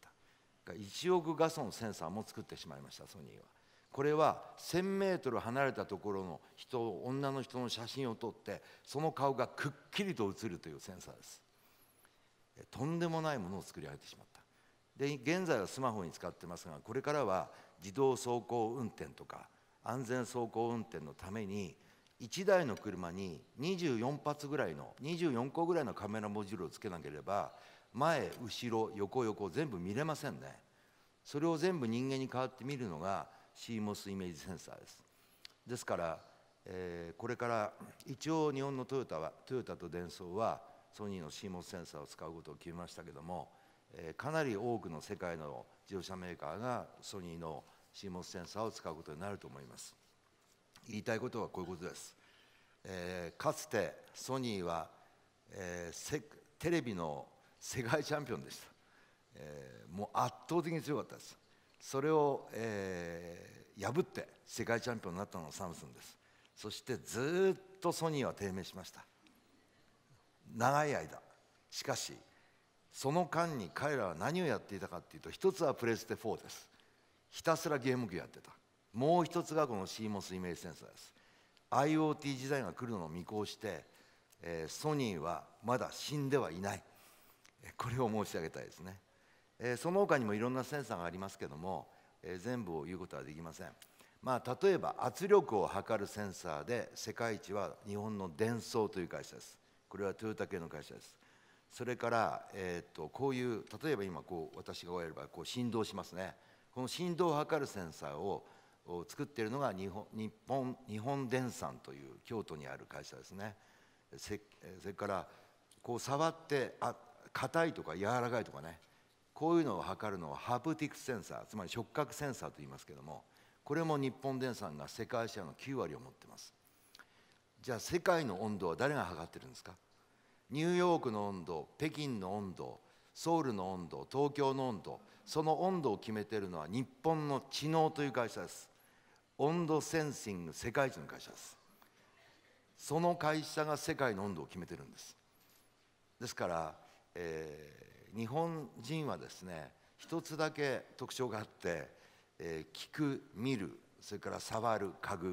S4: いちおく画素のセンサーも作ってしまいました、ソニーは。これはせんメートル離れたところの人、女の人の写真を撮って、その顔がくっきりと写るというセンサーです。えとんでもないものを作り上げてしまった。で現在はスマホに使ってますが、これからは自動走行運転とか安全走行運転のために、いちだいの車ににじゅうよんぱつぐらいのにじゅうよんこぐらいのカメラモジュールをつけなければ、前後ろ横横全部見れませんね。それを全部人間に代わって見るのが シーモス イメージセンサーです。ですから、えーこれから一応日本のトヨタはトヨタとデンソーはソニーの シーモス センサーを使うことを決めましたけども、えーかなり多くの世界の自動車メーカーがソニーの シーモス センサーを使うことになると思います。言いたいことはこういうことです。えーかつてソニーは、えーせテレビの世界チャンピオンでした。えーもう圧倒的に強かったです。それを、えー破って世界チャンピオンになったのがサムスンです。そしてずっとソニーは低迷しました、長い間。しかしその間に彼らは何をやっていたかというと、一つはプレステフォーです。ひたすらゲーム機をやってた。もう一つがこの シーモス イメージセンサーです。 アイオーティー 時代が来るのを見越して、えーソニーはまだ死んではいない、これを申し上げたいですね。えーその他にもいろんなセンサーがありますけども、えー全部を言うことはできません。まあ、例えば圧力を測るセンサーで世界一は日本のデンソーという会社です。これはトヨタ系の会社です。それから、えー、とこういう例えば今こう私がやればこう振動しますね。この振動を測るセンサーをを作っているのが日本日本日本電産という京都にある会社ですね。せそれからこう触ってあ硬いとか柔らかいとかね、こういうのを測るのはハプティクスセンサー、つまり触覚センサーと言いますけれども、これも日本電産が世界シェアのきゅうわりを持っています。じゃあ世界の温度は誰が測ってるんですか。ニューヨークの温度、北京の温度、ソウルの温度、東京の温度、その温度を決めているのは日本の知能という会社です。温度センシング世界一の会社です。その会社が世界の温度を決めてるんです。ですから、えー日本人はですね、一つだけ特徴があって、えー聞く、見る、それから触る、嗅ぐ、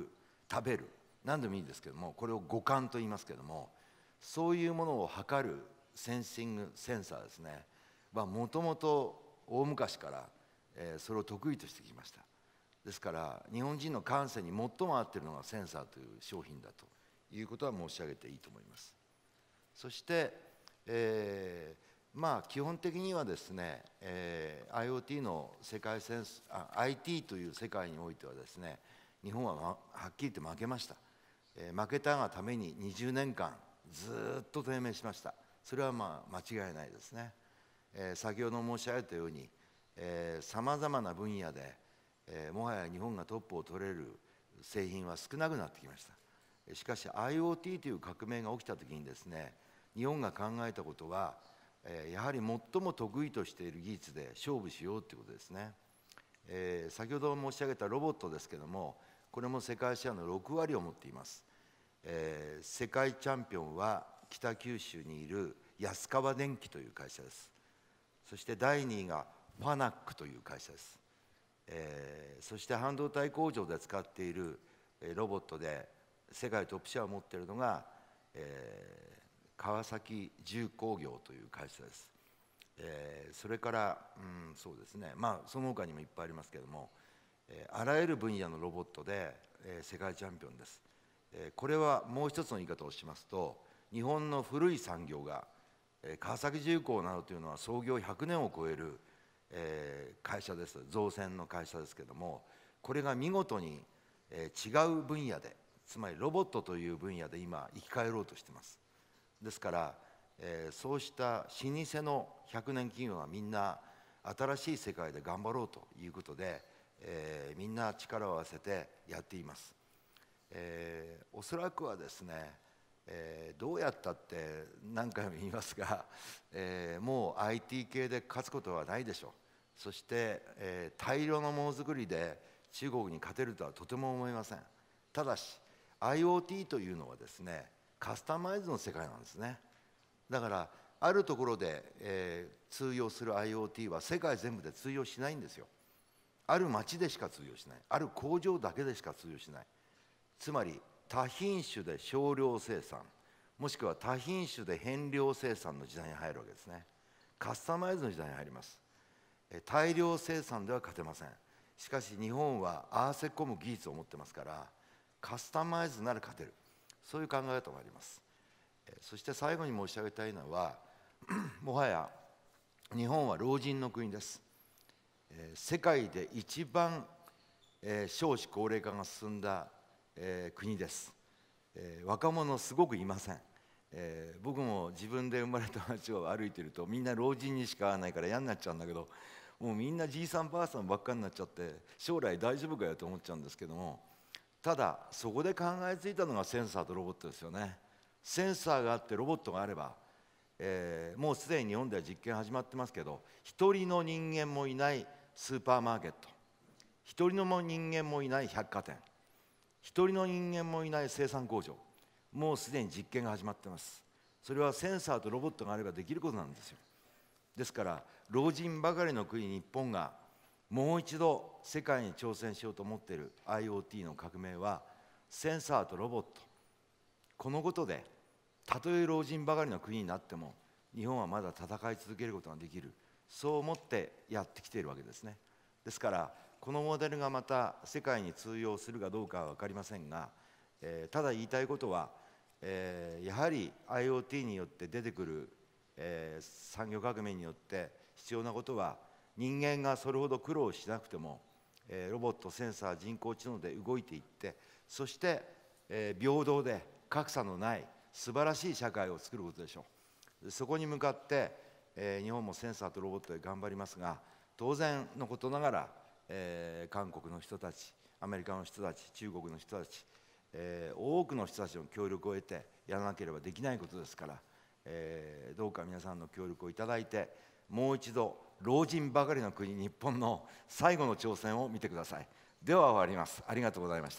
S4: 食べる、何でもいいんですけども、これを五感と言いますけども、そういうものを測るセンシングセンサーですねはもともと大昔から、えー、それを得意としてきました。ですから日本人の感性に最も合っているのがセンサーという商品だということは申し上げていいと思います。そして、えー、まあ基本的にはですね、えー、IoT の世界センスあ アイティー という世界においてはですね、日本は、ま、はっきり言って負けました。えー、負けたがためににじゅうねんかんずっと低迷しました。それはまあ間違いないですね。えー、先ほど申し上げたようにさまざまな分野で、えー、もはや日本がトップを取れる製品は少なくなってきました。しかし IoT という革命が起きたときにですね、日本が考えたことは、えー、やはり最も得意としている技術で勝負しようということですね。えー、先ほど申し上げたロボットですけれども、これも世界シェアのろくわりを持っています。えー、世界チャンピオンは北九州にいる安川電機という会社です。そしてだいにいがファナックという会社です。えー、そして半導体工場で使っているロボットで世界トップシェアを持っているのが、えー、川崎重工業という会社です。えー、それから、うん、そうですね、まあその他にもいっぱいありますけれども、えー、あらゆる分野のロボットで、えー、世界チャンピオンです。えー、これはもう一つの言い方をしますと、日本の古い産業が、えー、川崎重工などというのは創業ひゃくねんを超える、えー、会社です。造船の会社ですけれども、これが見事に、えー、違う分野で、つまりロボットという分野で今生き返ろうとしています。ですから、えー、そうした老舗のひゃくねん企業はみんな新しい世界で頑張ろうということで、えー、みんな力を合わせてやっています。えー、おそらくはですね、えー、どうやったって何回も言いますが、えー、もう アイティー 系で勝つことはないでしょう。そして、えー、大量のものづくりで中国に勝てるとはとても思いません。ただし IoT というのはですね、カスタマイズの世界なんですね。だからあるところで、えー、通用する IoT は世界全部で通用しないんですよ。ある町でしか通用しない、ある工場だけでしか通用しない。つまり多品種で少量生産、もしくは多品種で変量生産の時代に入るわけですね。カスタマイズの時代に入ります。大量生産では勝てません。しかし日本は合わせ込む技術を持ってますから、カスタマイズなら勝てる、そういう考え方があります。そして最後に申し上げたいのはもはや日本は老人の国です。世界で一番少子高齢化が進んだ国です。若者すごくいません。僕も自分で生まれた街を歩いているとみんな老人にしか会わないから嫌になっちゃうんだけど、もうみんなじいさんばあさんばっかりになっちゃって将来大丈夫かよと思っちゃうんですけども、ただそこで考えついたのがセンサーとロボットですよね。センサーがあってロボットがあれば、えー、もうすでに日本では実験始まってますけど、一人の人間もいないスーパーマーケット、一人の人間もいない百貨店、一人の人間もいない生産工場、もうすでに実験が始まっています。それはセンサーとロボットがあればできることなんですよ。ですから老人ばかりの国日本がもう一度世界に挑戦しようと思っている IoT の革命はセンサーとロボット、このことでたとえ老人ばかりの国になっても日本はまだ戦い続けることができる、そう思ってやってきているわけですね。ですからこのモデルがまた世界に通用するかどうかは分かりませんが、えー、ただ言いたいことは、えー、やはり IoT によって出てくる、えー、産業革命によって必要なことは、人間がそれほど苦労しなくても、えー、ロボット、センサー、人工知能で動いていって、そして、えー、平等で格差のない素晴らしい社会を作ることでしょう。そこに向かって、えー、日本もセンサーとロボットで頑張りますが、当然のことながら、えー、韓国の人たち、アメリカの人たち、中国の人たち、えー、多くの人たちの協力を得てやらなければできないことですから、えー、どうか皆さんの協力をいただいて、もう一度老人ばかりの国日本の最後の挑戦を見てください。では終わります。ありがとうございました。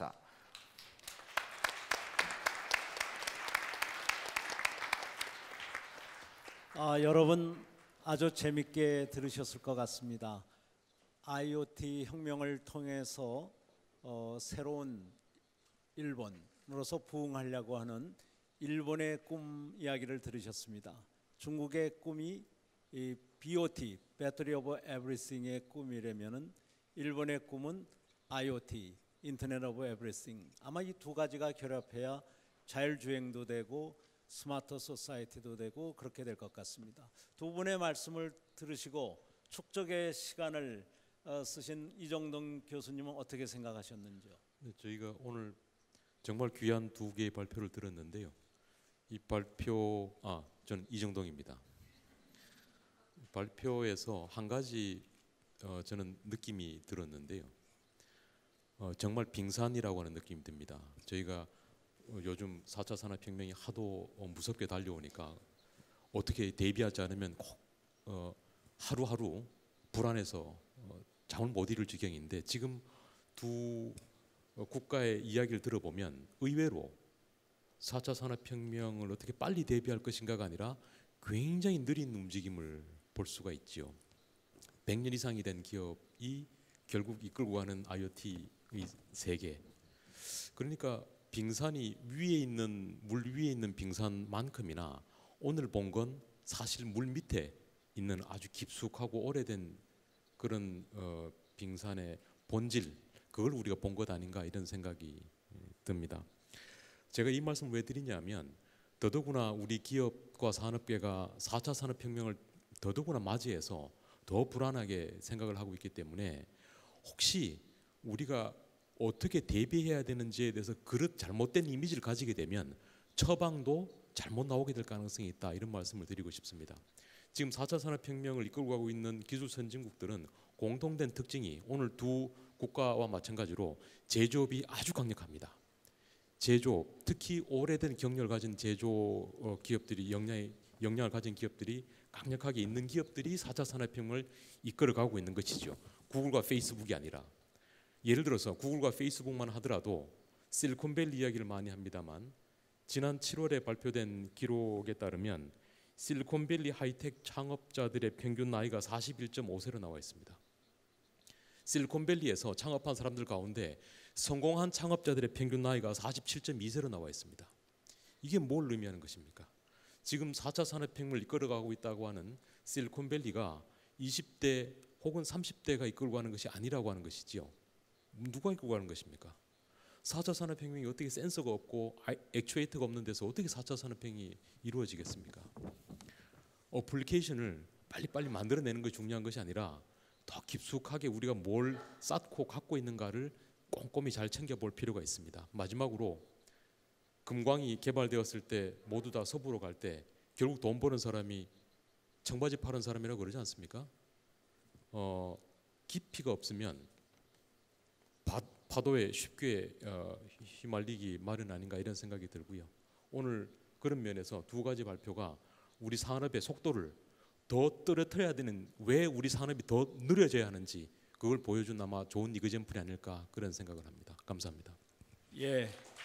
S2: 아, 여러분 아주 재밌게 들으셨을 것 같습니다. 아이오티 혁명을 통해서 어, 새로운 일본으로서 부응하려고 하는 일본의 꿈 이야기를 들으셨습니다. 중국의 꿈이 이 비오티, 배터리 오브 에브리띵의 꿈이라면은 일본의 꿈은 아이오티, 인터넷 오브 에브리띵. 아마 이 두 가지가 결합해야 자율주행도 되고 스마트 소사이티도 되고 그렇게 될 것 같습니다. 두 분의 말씀을 들으시고 축적의 시간을 어, 쓰신 이정동 교수님은 어떻게 생각하셨는지요?
S5: 네, 저희가 오늘 정말 귀한 두 개의 발표를 들었는데요. 이 발표, 아, 저는 이정동입니다. 발표에서 한 가지 어, 저는 느낌이 들었는데요. 어, 정말 빙산이라고 하는 느낌이 듭니다. 저희가 어, 요즘 사 차 산업혁명이 하도 어, 무섭게 달려오니까 어떻게 대비하지 않으면 꼭 어, 하루하루 불안해서 어, 잠을 못 이룰 지경인데, 지금 두 어, 국가의 이야기를 들어보면 의외로 사 차 산업혁명을 어떻게 빨리 대비할 것인가가 아니라 굉장히 느린 움직임을 볼 수가 있지요. 백 년 이상이 된 기업이 결국 이끌고 가는 아이오티 세계. 그러니까 빙산이 위에 있는, 물 위에 있는 빙산만큼이나 오늘 본 건 사실 물 밑에 있는 아주 깊숙하고 오래된 그런 어, 빙산의 본질, 그걸 우리가 본 것 아닌가 이런 생각이 듭니다. 제가 이 말씀을 왜 드리냐면, 더더구나 우리 기업과 산업계가 사 차 산업혁명을 더더구나 맞이해서 더 불안하게 생각을 하고 있기 때문에 혹시 우리가 어떻게 대비해야 되는지에 대해서 그릇 잘못된 이미지를 가지게 되면 처방도 잘못 나오게 될 가능성이 있다, 이런 말씀을 드리고 싶습니다. 지금 사 차 산업혁명을 이끌고 가고 있는 기술 선진국들은 공통된 특징이 오늘 두 국가와 마찬가지로 제조업이 아주 강력합니다. 제조업, 특히 오래된 경력을 가진 제조 기업들이, 역량이, 역량을 가진 기업들이 강력하게 있는 기업들이 사 차 산업혁명을 이끌어가고 있는 것이죠. 구글과 페이스북이 아니라. 예를 들어서 구글과 페이스북만 하더라도 실리콘밸리 이야기를 많이 합니다만, 지난 칠월에 발표된 기록에 따르면 실리콘밸리 하이텍 창업자들의 평균 나이가 사십일 점 오 세로 나와 있습니다. 실리콘밸리에서 창업한 사람들 가운데 성공한 창업자들의 평균 나이가 사십칠 점 이 세로 나와 있습니다. 이게 뭘 의미하는 것입니까? 지금 사 차 산업혁명을 이끌어가고 있다고 하는 실리콘밸리가 이십 대 혹은 삼십 대가 이끌고 가는 것이 아니라고 하는 것이지요. 누가 이끌고 가는 것입니까? 사 차 산업혁명이 어떻게 센서가 없고 액추에이터가 없는 데서 어떻게 사 차 산업혁명이 이루어지겠습니까? 어플리케이션을 빨리빨리 만들어내는 것이 중요한 것이 아니라 더 깊숙하게 우리가 뭘 쌓고 갖고 있는가를 꼼꼼히 잘 챙겨볼 필요가 있습니다. 마지막으로, 금광이 개발되었을 때 모두 다 서부로 갈 때 결국 돈 버는 사람이 청바지 파는 사람이라고 그러지 않습니까? 어, 깊이가 없으면 바, 파도에 쉽게 어, 휘말리기 마련 아닌가 이런 생각이 들고요. 오늘 그런 면에서 두 가지 발표가 우리 산업의 속도를 더 떨어뜨려야 되는, 왜 우리 산업이 더 느려져야 하는지 그걸 보여준 아마 좋은 이그젠플이 아닐까 그런 생각을 합니다. 감사합니다.
S2: 예.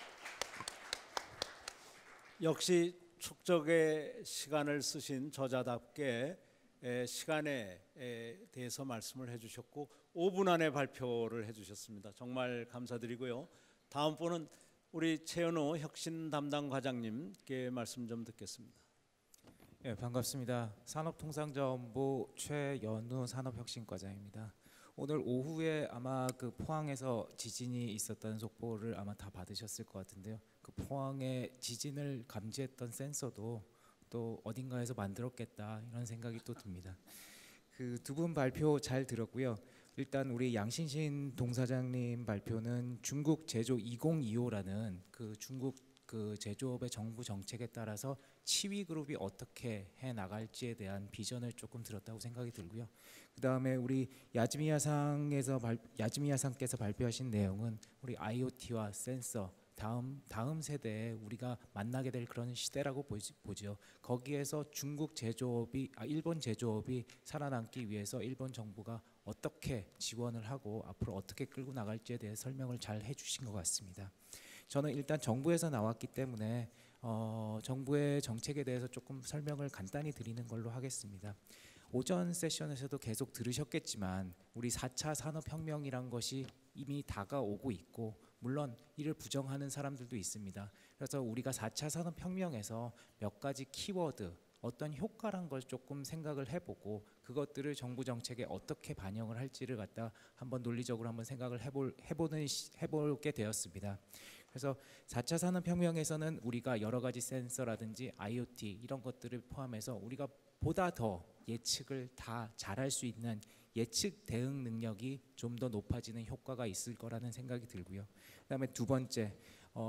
S2: 역시 축적의 시간을 쓰신 저자답게 시간에 대해서 말씀을 해주셨고 오 분 안에 발표를 해주셨습니다. 정말 감사드리고요. 다음 분은 우리 최연우 혁신 담당 과장님께 말씀 좀 듣겠습니다.
S6: 네, 반갑습니다. 산업통상자원부 최연우 산업혁신과장입니다. 오늘 오후에 아마 그 포항에서 지진이 있었다는 속보를 아마 다 받으셨을 것 같은데요. 그 포항의 지진을 감지했던 센서도 또 어딘가에서 만들었겠다 이런 생각이 또 듭니다. 그 두 분 발표 잘 들었고요. 일단 우리 양신신 동사장님 발표는 중국 제조 이천이십오라는 그 중국 그 제조업의 정부 정책에 따라서 치위 그룹이 어떻게 해 나갈지에 대한 비전을 조금 들었다고 생각이 들고요. 그 다음에 우리 야즈미야상에서 발, 야즈미야상께서 발표하신 내용은 우리 아이오티와 센서 다음 다음 세대에 우리가 만나게 될 그런 시대라고 보지, 보죠. 거기에서 중국 제조업이 아 일본 제조업이 살아남기 위해서 일본 정부가 어떻게 지원을 하고 앞으로 어떻게 끌고 나갈지에 대해 설명을 잘 해주신 것 같습니다. 저는 일단 정부에서 나왔기 때문에 어, 정부의 정책에 대해서 조금 설명을 간단히 드리는 걸로 하겠습니다. 오전 세션에서도 계속 들으셨겠지만 우리 사 차 산업혁명이란 것이 이미 다가오고 있고 물론 이를 부정하는 사람들도 있습니다. 그래서 우리가 사 차 산업혁명에서 몇 가지 키워드, 어떤 효과란 걸 조금 생각을 해보고 그것들을 정부 정책에 어떻게 반영을 할지를 갖다 한번 논리적으로 한번 생각을 해볼, 해보는, 해보게 되었습니다. 그래서 사 차 산업혁명에서는 우리가 여러 가지 센서라든지 아이오티 이런 것들을 포함해서 우리가 보다 더 예측을 다 잘할 수 있는 예측 대응 능력이 좀 더 높아지는 효과가 있을 거라는 생각이 들고요. 그다음에 두 번째, 어,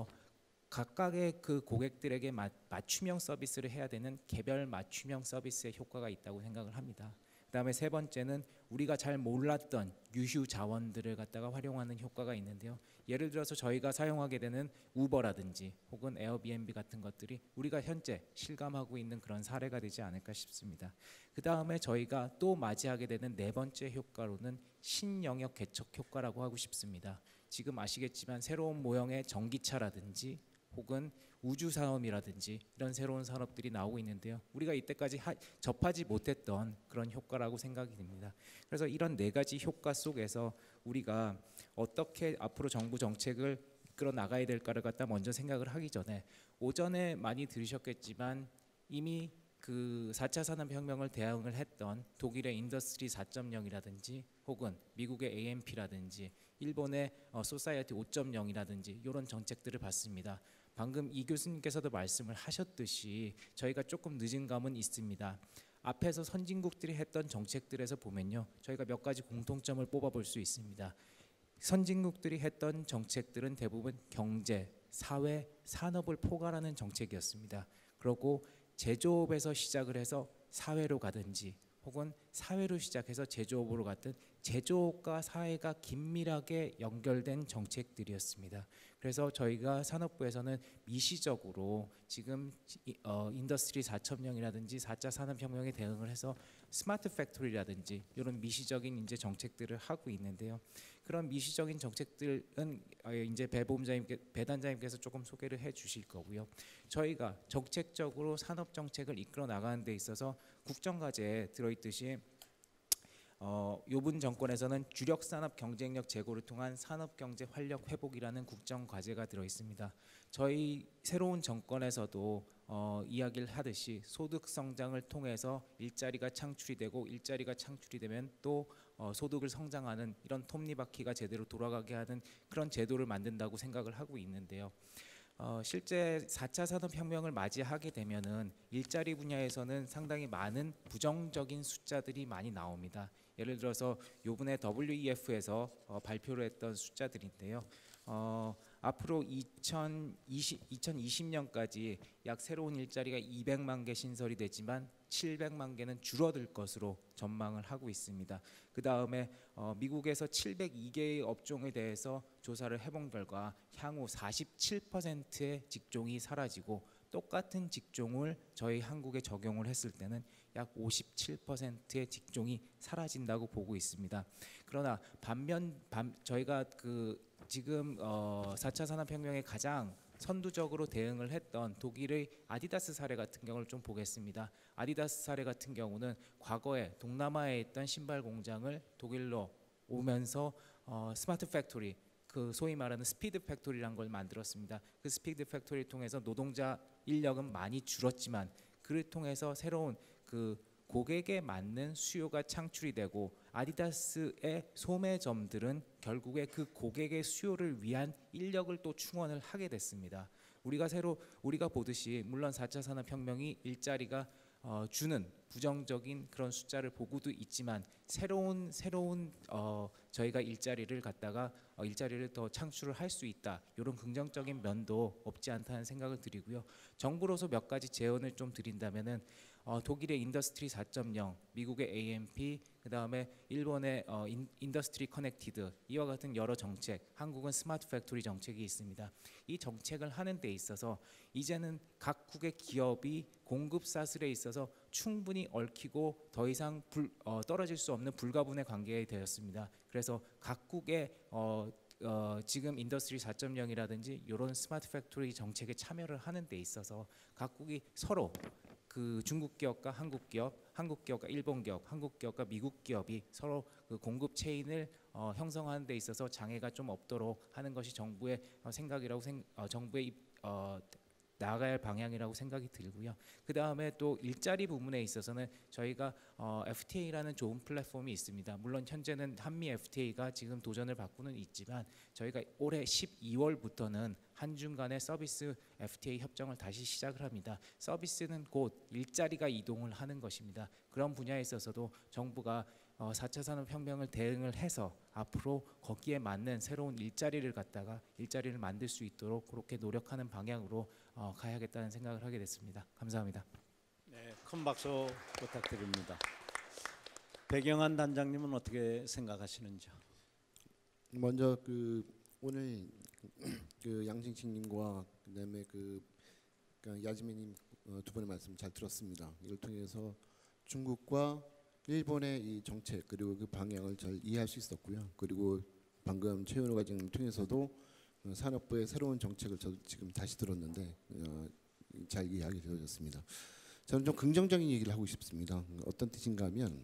S6: 각각의 그 고객들에게 마, 맞춤형 서비스를 해야 되는 개별 맞춤형 서비스의 효과가 있다고 생각을 합니다. 그다음에 세 번째는 우리가 잘 몰랐던 유휴 자원들을 갖다가 활용하는 효과가 있는데요. 예를 들어서 저희가 사용하게 되는 우버라든지 혹은 에어비앤비 같은 것들이 우리가 현재 실감하고 있는 그런 사례가 되지 않을까 싶습니다. 그 다음에 저희가 또 맞이하게 되는 네 번째 효과로는 신영역 개척 효과라고 하고 싶습니다. 지금 아시겠지만 새로운 모형의 전기차라든지 혹은 우주 산업이라든지 이런 새로운 산업들이 나오고 있는데요. 우리가 이때까지 하, 접하지 못했던 그런 효과라고 생각이 듭니다. 그래서 이런 네 가지 효과 속에서 우리가 어떻게 앞으로 정부 정책을 이끌어 나가야 될까를 갖다 먼저 생각을 하기 전에 오전에 많이 들으셨겠지만 이미 그 사 차 산업혁명을 대응을 했던 독일의 인더스트리 사 점 영이라든지 혹은 미국의 에이엠피라든지 일본의 어, 소사이어티 오 점 영이라든지 이런 정책들을 봤습니다. 방금 이 교수님께서도 말씀을 하셨듯이 저희가 조금 늦은 감은 있습니다. 앞에서 선진국들이 했던 정책들에서 보면요, 저희가 몇 가지 공통점을 뽑아볼 수 있습니다. 선진국들이 했던 정책들은 대부분 경제, 사회, 산업을 포괄하는 정책이었습니다. 그리고 제조업에서 시작을 해서 사회로 가든지 혹은 사회로 시작해서 제조업으로 갔든 제조업과 사회가 긴밀하게 연결된 정책들이었습니다. 그래서 저희가 산업부에서는 미시적으로 지금 어, 인더스트리 사 점 영이라든지 사 차 산업혁명에 대응을 해서 스마트 팩토리라든지 이런 미시적인 이제 정책들을 하고 있는데요. 그런 미시적인 정책들은 이제 배 보험자님께 배단자님께서 조금 소개를 해주실 거고요. 저희가 정책적으로 산업 정책을 이끌어 나가는 데 있어서 국정과제에 들어있듯이 어, 요번 정권에서는 주력 산업 경쟁력 제고를 통한 산업 경제 활력 회복이라는 국정 과제가 들어 있습니다. 저희 새로운 정권에서도 어, 이야기를 하듯이 소득 성장을 통해서 일자리가 창출이 되고 일자리가 창출이 되면 또 어, 소득을 성장하는 이런 톱니바퀴가 제대로 돌아가게 하는 그런 제도를 만든다고 생각을 하고 있는데요. 어, 실제 사 차 산업혁명을 맞이하게 되면은 일자리 분야에서는 상당히 많은 부정적인 숫자들이 많이 나옵니다. 예를 들어서 요번에 더블유이에프에서 어, 발표를 했던 숫자들인데요. 어, 앞으로 이천이십, 이천이십 년까지 약 새로운 일자리가 이백만 개 신설이 되지만 칠백만 개는 줄어들 것으로 전망을 하고 있습니다. 그 다음에 어, 미국에서 칠백이 개의 업종에 대해서 조사를 해본 결과 향후 사십칠 퍼센트의 직종이 사라지고 똑같은 직종을 저희 한국에 적용을 했을 때는 약 오십칠 퍼센트의 직종이 사라진다고 보고 있습니다. 그러나 반면 반, 저희가 그 지금 어, 사 차 산업혁명에 가장 선두적으로 대응을 했던 독일의 아디다스 사례 같은 경우를 좀 보겠습니다. 아디다스 사례 같은 경우는 과거에 동남아에 있던 신발 공장을 독일로 오면서 어, 스마트 팩토리, 그 소위 말하는 스피드 팩토리라는 걸 만들었습니다. 그 스피드 팩토리를 통해서 노동자 인력은 많이 줄었지만 그를 통해서 새로운 그 고객에 맞는 수요가 창출이 되고 아디다스의 소매점들은 결국에 그 고객의 수요를 위한 인력을 또 충원을 하게 됐습니다. 우리가 새로 우리가 보듯이 물론 사 차 산업혁명이 일자리가 어, 주는 부정적인 그런 숫자를 보고도 있지만 새로운 새로운 어, 저희가 일자리를 갖다가 어, 일자리를 더 창출을 할 수 있다, 이런 긍정적인 면도 없지 않다는 생각을 드리고요. 정부로서 몇 가지 제언을 좀 드린다면은 어, 독일의 인더스트리 사 점 영, 미국의 에이엠피, 그 다음에 일본의 어, 인, 인더스트리 커넥티드 이와 같은 여러 정책, 한국은 스마트 팩토리 정책이 있습니다. 이 정책을 하는 데 있어서 이제는 각국의 기업이 공급 사슬에 있어서 충분히 얽히고 더 이상 불, 어, 떨어질 수 없는 불가분의 관계에 되었습니다. 그래서 각국의 어, 어, 지금 인더스트리 사 점 영이라든지 이런 스마트 팩토리 정책에 참여를 하는 데 있어서 각국이 서로 그 그 중국 기업과 한국 기업, 한국 기업과 일본 기업, 한국 기업과 미국 기업이 서로 그 공급 체인을 어, 형성하는 데 있어서 장애가 좀 없도록 하는 것이 정부의 어, 생각이라고 생, 어, 정부의 어, 나아가야 할 방향이라고 생각이 들고요. 그 다음에 또 일자리 부분에 있어서는 저희가 어, 에프티에이라는 좋은 플랫폼이 있습니다. 물론 현재는 한미 에프티에이가 지금 도전을 받고는 있지만 저희가 올해 십이월부터는 한중 간의 서비스 에프티에이 협정을 다시 시작을 합니다. 서비스는 곧 일자리가 이동을 하는 것입니다. 그런 분야에 있어서도 정부가 어, 사 차 산업혁명을 대응을 해서 앞으로 거기에 맞는 새로운 일자리를 갖다가 일자리를 만들 수 있도록 그렇게 노력하는 방향으로 어, 가야겠다는 생각을 하게 됐습니다. 감사합니다.
S2: 네, 큰 박수 부탁드립니다. 백영환 단장님은 어떻게 생각하시는지요?
S7: 먼저 그 오늘 그 양칭칭님과 그다음에 그 그러니까 야지미님 어, 두 분의 말씀 잘 들었습니다. 이걸 통해서 중국과 일본의 이 정책 그리고 그 방향을 잘 이해할 수 있었고요. 그리고 방금 최윤호 과장님 통해서도 어, 산업부의 새로운 정책을 저도 지금 다시 들었는데 어, 잘 이해하게 되어졌습니다. 저는 좀 긍정적인 얘기를 하고 싶습니다. 어떤 뜻인가 하면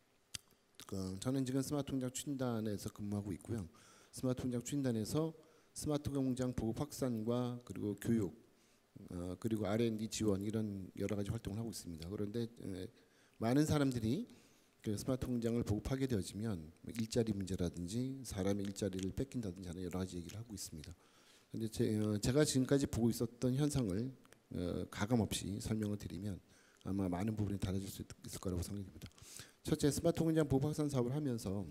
S7: 그 저는 지금 스마트 공장 추진단에서 근무하고 있고요. 스마트 공장 추진단에서 스마트 공장 보급 확산과 그리고 교육 어, 그리고 알 앤 디 지원 이런 여러 가지 활동을 하고 있습니다. 그런데 에, 많은 사람들이 그 스마트 공장을 보급하게 되어지면 일자리 문제라든지 사람의 일자리를 뺏긴다든지 하는 여러 가지 얘기를 하고 있습니다. 그런데 제, 어, 제가 지금까지 보고 있었던 현상을 어, 가감 없이 설명을 드리면 아마 많은 부분이 달라질 수 있을 거라고 생각됩니다. 첫째, 스마트 공장 보급 확산 사업을 하면서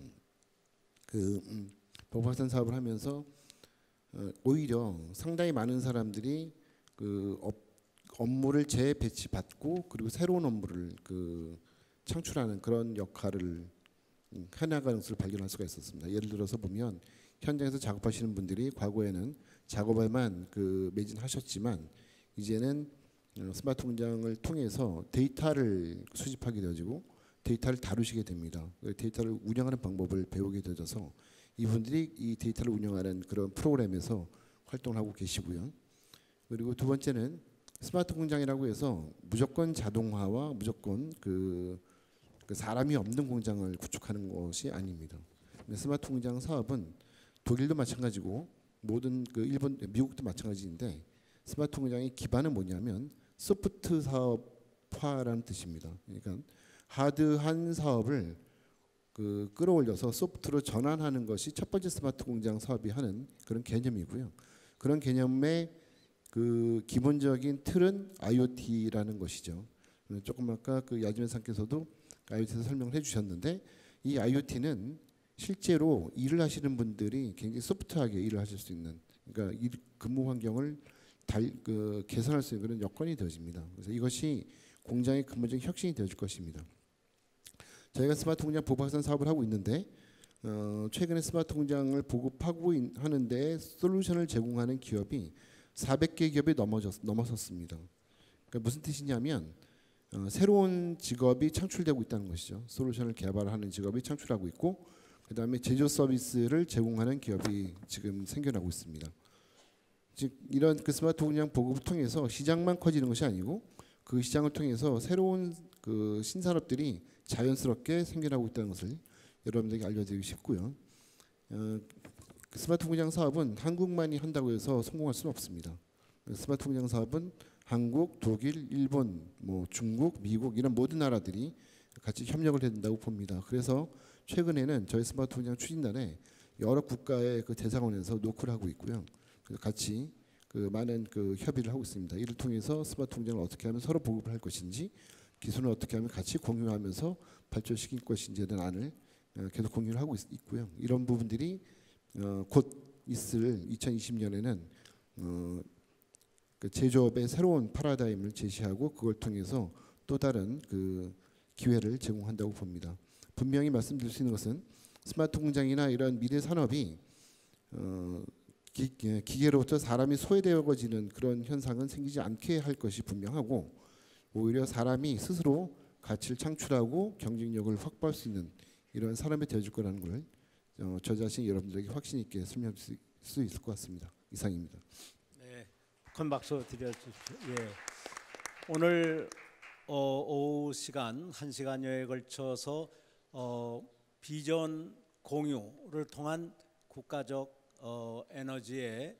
S7: 그 음, 보급 확산 사업을 하면서 어, 오히려 상당히 많은 사람들이 그 업, 업무를 재배치받고 그리고 새로운 업무를 그 창출하는 그런 역할을 해나가는 것을 발견할 수가 있었습니다. 예를 들어서 보면 현장에서 작업하시는 분들이 과거에는 작업에만 그 매진하셨지만 이제는 스마트 공장을 통해서 데이터를 수집하게 되어지고 데이터를 다루시게 됩니다. 데이터를 운영하는 방법을 배우게 되어서 이분들이 이 데이터를 운영하는 그런 프로그램에서 활동을 하고 계시고요. 그리고 두 번째는 스마트 공장이라고 해서 무조건 자동화와 무조건 그, 그 사람이 없는 공장을 구축하는 것이 아닙니다. 스마트 공장 사업은 독일도 마찬가지고 모든 그 일본, 미국도 마찬가지인데 스마트 공장의 기반은 뭐냐면 소프트 사업화라는 뜻입니다. 그러니까 하드한 사업을 그 끌어올려서 소프트로 전환하는 것이 첫 번째 스마트 공장 사업이 하는 그런 개념이고요. 그런 개념의 그 기본적인 틀은 아이오티라는 것이죠. 조금 아까 그 야지메 상께서도 아이오티에서 설명을 해주셨는데 이 아이오티는 실제로 일을 하시는 분들이 굉장히 소프트하게 일을 하실 수 있는 그러니까 일, 근무 환경을 달, 그 개선할 수 있는 그런 여건이 되어집니다. 그래서 이것이 공장의 근본적인 혁신이 되어줄 것입니다. 저희가 스마트 공장 보급 확산 사업을 하고 있는데 어, 최근에 스마트 공장을 보급하고 인, 하는데 솔루션을 제공하는 기업이 사백 개 기업이 넘어졌, 넘어섰습니다. 그러니까 무슨 뜻이냐면 어, 새로운 직업이 창출되고 있다는 것이죠. 솔루션을 개발하는 직업이 창출하고 있고 그 다음에 제조 서비스를 제공하는 기업이 지금 생겨나고 있습니다. 즉 이런 그 스마트 공장 보급을 통해서 시장만 커지는 것이 아니고 그 시장을 통해서 새로운 그 신산업들이 자연스럽게 생겨나고 있다는 것을 여러분들에게 알려드리고 싶고요. 어, 그 스마트 공장 사업은 한국만이 한다고 해서 성공할 수는 없습니다. 스마트 공장 사업은 한국, 독일, 일본, 뭐 중국, 미국 이런 모든 나라들이 같이 협력을 해야 된다고 봅니다. 그래서 최근에는 저희 스마트 공장 추진단에 여러 국가의 그 대사관에서 노크를 하고 있고요. 그래서 같이 그 많은 그 협의를 하고 있습니다. 이를 통해서 스마트 공장을 어떻게 하면 서로 보급을 할 것인지, 기술을 어떻게 하면 같이 공유하면서 발전시킬 것인지에 대한 안을 계속 공유를 하고 있, 있고요. 이런 부분들이 어, 곧 있을 이천이십 년에는 어, 그 제조업의 새로운 파라다임을 제시하고 그걸 통해서 또 다른 그 기회를 제공한다고 봅니다. 분명히 말씀드릴 수 있는 것은 스마트 공장이나 이런 미래 산업이 어, 기, 기계로부터 사람이 소외되어지는 그런 현상은 생기지 않게 할 것이 분명하고 오히려 사람이 스스로 가치를 창출하고 경쟁력을 확보할 수 있는 이런 산업이 되어줄 거라는 걸 어, 저 자신이 여러분들에게 확신 있게 설명할 수, 수 있을 것 같습니다. 이상입니다.
S2: 네, 큰 박수 드려주십시오. 예. 오늘 어, 오후 시간 한 시간여에 걸쳐서 어, 비전 공유를 통한 국가적 어, 에너지의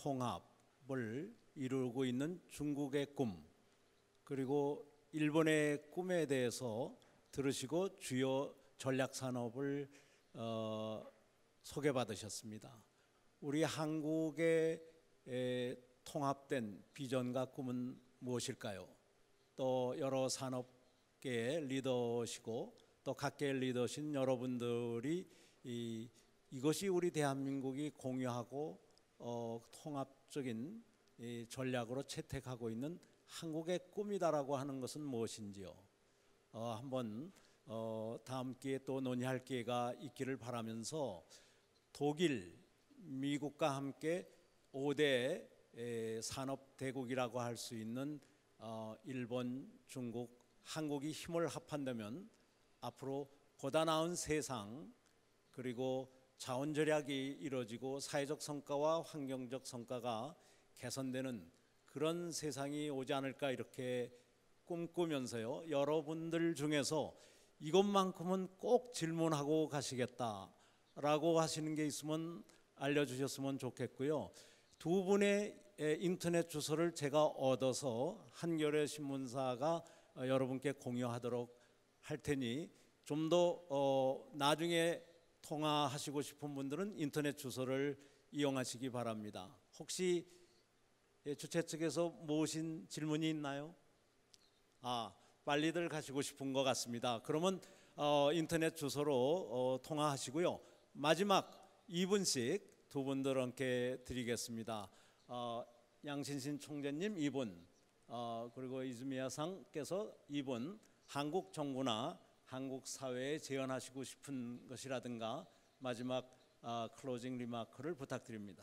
S2: 통합을 이루고 있는 중국의 꿈, 그리고 일본의 꿈에 대해서 들으시고 주요 전략 산업을 어, 소개받으셨습니다. 우리 한국의 에, 통합된 비전과 꿈은 무엇일까요? 또 여러 산업계의 리더시고 또 각계의 리더신 여러분들이 이, 이것이 우리 대한민국이 공유하고 어, 통합적인 이 전략으로 채택하고 있는 한국의 꿈이다라고 하는 것은 무엇인지요? 어, 한번 어, 다음 기회에 또 논의할 기회가 있기를 바라면서 독일, 미국과 함께 오 대 산업 대국이라고 할 수 있는 어, 일본, 중국, 한국이 힘을 합한다면 앞으로 보다 나은 세상, 그리고 자원 절약이 이루어지고 사회적 성과와 환경적 성과가 개선되는 그런 세상이 오지 않을까 이렇게 꿈꾸면서요, 여러분들 중에서 이것만큼은 꼭 질문하고 가시겠다라고 하시는 게 있으면 알려주셨으면 좋겠고요. 두 분의 인터넷 주소를 제가 얻어서 한겨레 신문사가 여러분께 공유하도록 할 테니 좀 더 어, 나중에 통화하시고 싶은 분들은 인터넷 주소를 이용하시기 바랍니다. 혹시 주최 측에서 모으신 질문이 있나요? 아, 빨리들 가시고 싶은 것 같습니다. 그러면 어, 인터넷 주소로 어, 통화하시고요. 마지막 이 분씩 두 분들께 드리겠습니다. 어, 양신신 총재님 이 분, 어, 그리고 이즈미야 상께서 이 분, 한국 정부나 한국 사회에 제언하시고 싶은 것이라든가 마지막 어, 클로징 리마크를 부탁드립니다.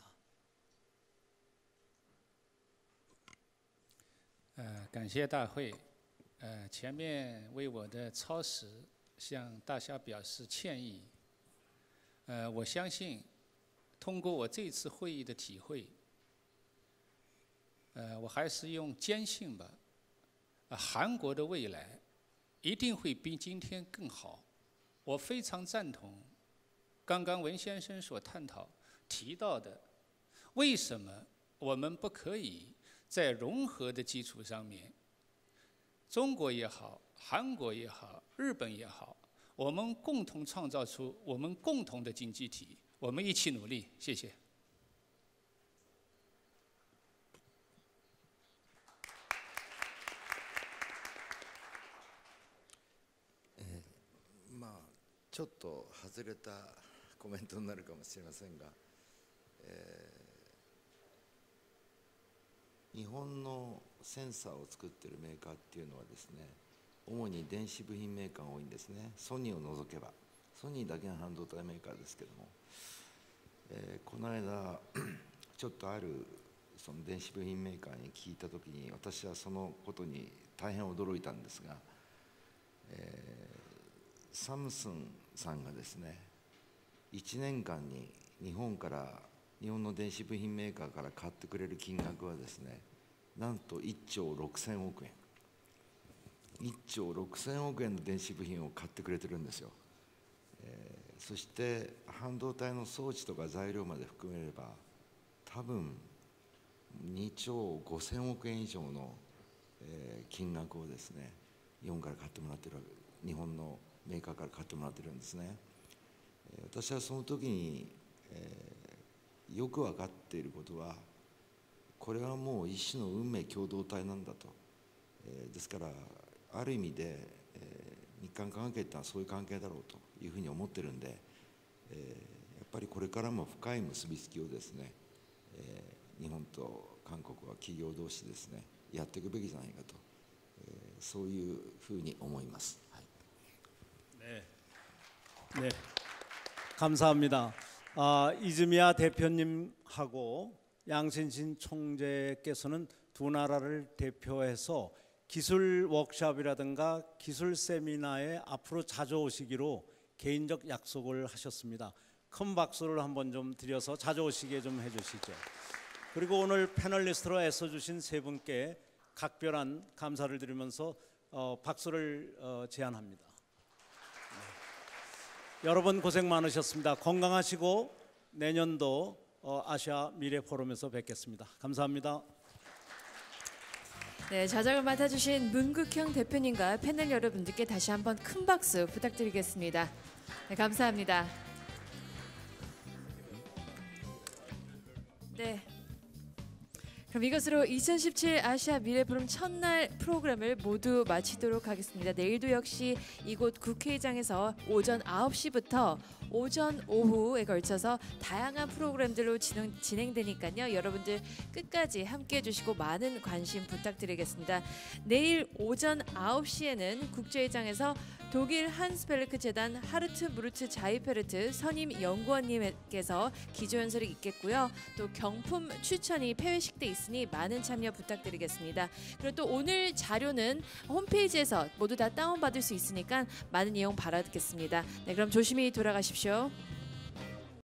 S3: 呃，感谢大会。呃，前面为我的超时向大家表示歉意。呃，我相信，通过我这次会议的体会，呃，我还是用坚信吧。呃，韩国的未来一定会比今天更好。我非常赞同刚刚文先生所探讨提到的，为什么我们不可以在融合的基础上面，中国也好，韩国也好，日本也好，我们共同创造出我们共同的经济体，我们一起努力。谢谢。
S4: まあちょっと外れたコメントになるかもしれませんが、えー日本のセンサーを作っているメーカーっていうのはですね、主に電子部品メーカーが多いんですね。ソニーを除けば、ソニーだけが半導体メーカーですけども、えーこの間ちょっとあるその電子部品メーカーに聞いたときに、私はそのことに大変驚いたんですが、えーサムスンさんがですね、いちねんかんに日本から日本の電子部品メーカーから買ってくれる金額はですね、なんといっちょうろくせんおくえん、いっちょうろくせんおくえんの電子部品を買ってくれてるんですよ。えーそして半導体の装置とか材料まで含めれば、多分にちょうごせんおくえん以上の、えー金額をですね、日本から買ってもらってる、日本のメーカーから買ってもらってるんですね。えー私はその時に、えーよく分かっていることは、これはもう一種の運命共同体なんだと。えーですからある意味で、えー日韓関係ってのはそういう関係だろうというふうに思ってるんで、えーやっぱりこれからも深い結びつきをですね、えー日本と韓国は企業同士ですね、やっていくべきじゃないかと、えーそういうふうに思います。はい
S2: 네, 네, 감사합니다. 아, 이즈미야 대표님하고 양신신 총재께서는 두 나라를 대표해서 기술 워크숍이라든가 기술 세미나에 앞으로 자주 오시기로 개인적 약속을 하셨습니다. 큰 박수를 한번 좀 드려서 자주 오시게 좀 해주시죠. 그리고 오늘 패널리스트로 애써주신 세 분께 각별한 감사를 드리면서 어, 박수를 어, 제안합니다. 네. 여러분 고생 많으셨습니다. 건강하시고 내년도 어, 아시아 미래 포럼에서 뵙겠습니다. 감사합니다.
S1: 네, 자작을 맡아주신 문국형 대표님과 패널 여러분들께 다시 한번 큰 박수 부탁드리겠습니다. 네, 감사합니다. 네. 그럼 이것으로 이천십칠 아시아 미래 포럼 첫날 프로그램을 모두 마치도록 하겠습니다. 내일도 역시 이곳 국회의장에서 오전 아홉 시부터 오전 오후에 걸쳐서 다양한 프로그램들로 진행, 진행되니까요. 여러분들 끝까지 함께해 주시고 많은 관심 부탁드리겠습니다. 내일 오전 아홉 시에는 국제의장에서 독일 한스펠르크 재단 하르트 무르트 자이페르트 선임 연구원님께서 기조연설이 있겠고요. 또 경품 추천이 폐회식 때 있으니 많은 참여 부탁드리겠습니다. 그리고 또 오늘 자료는 홈페이지에서 모두 다 다운받을 수 있으니까 많은 이용 바라겠습니다. 네, 그럼 조심히 돌아가십시오.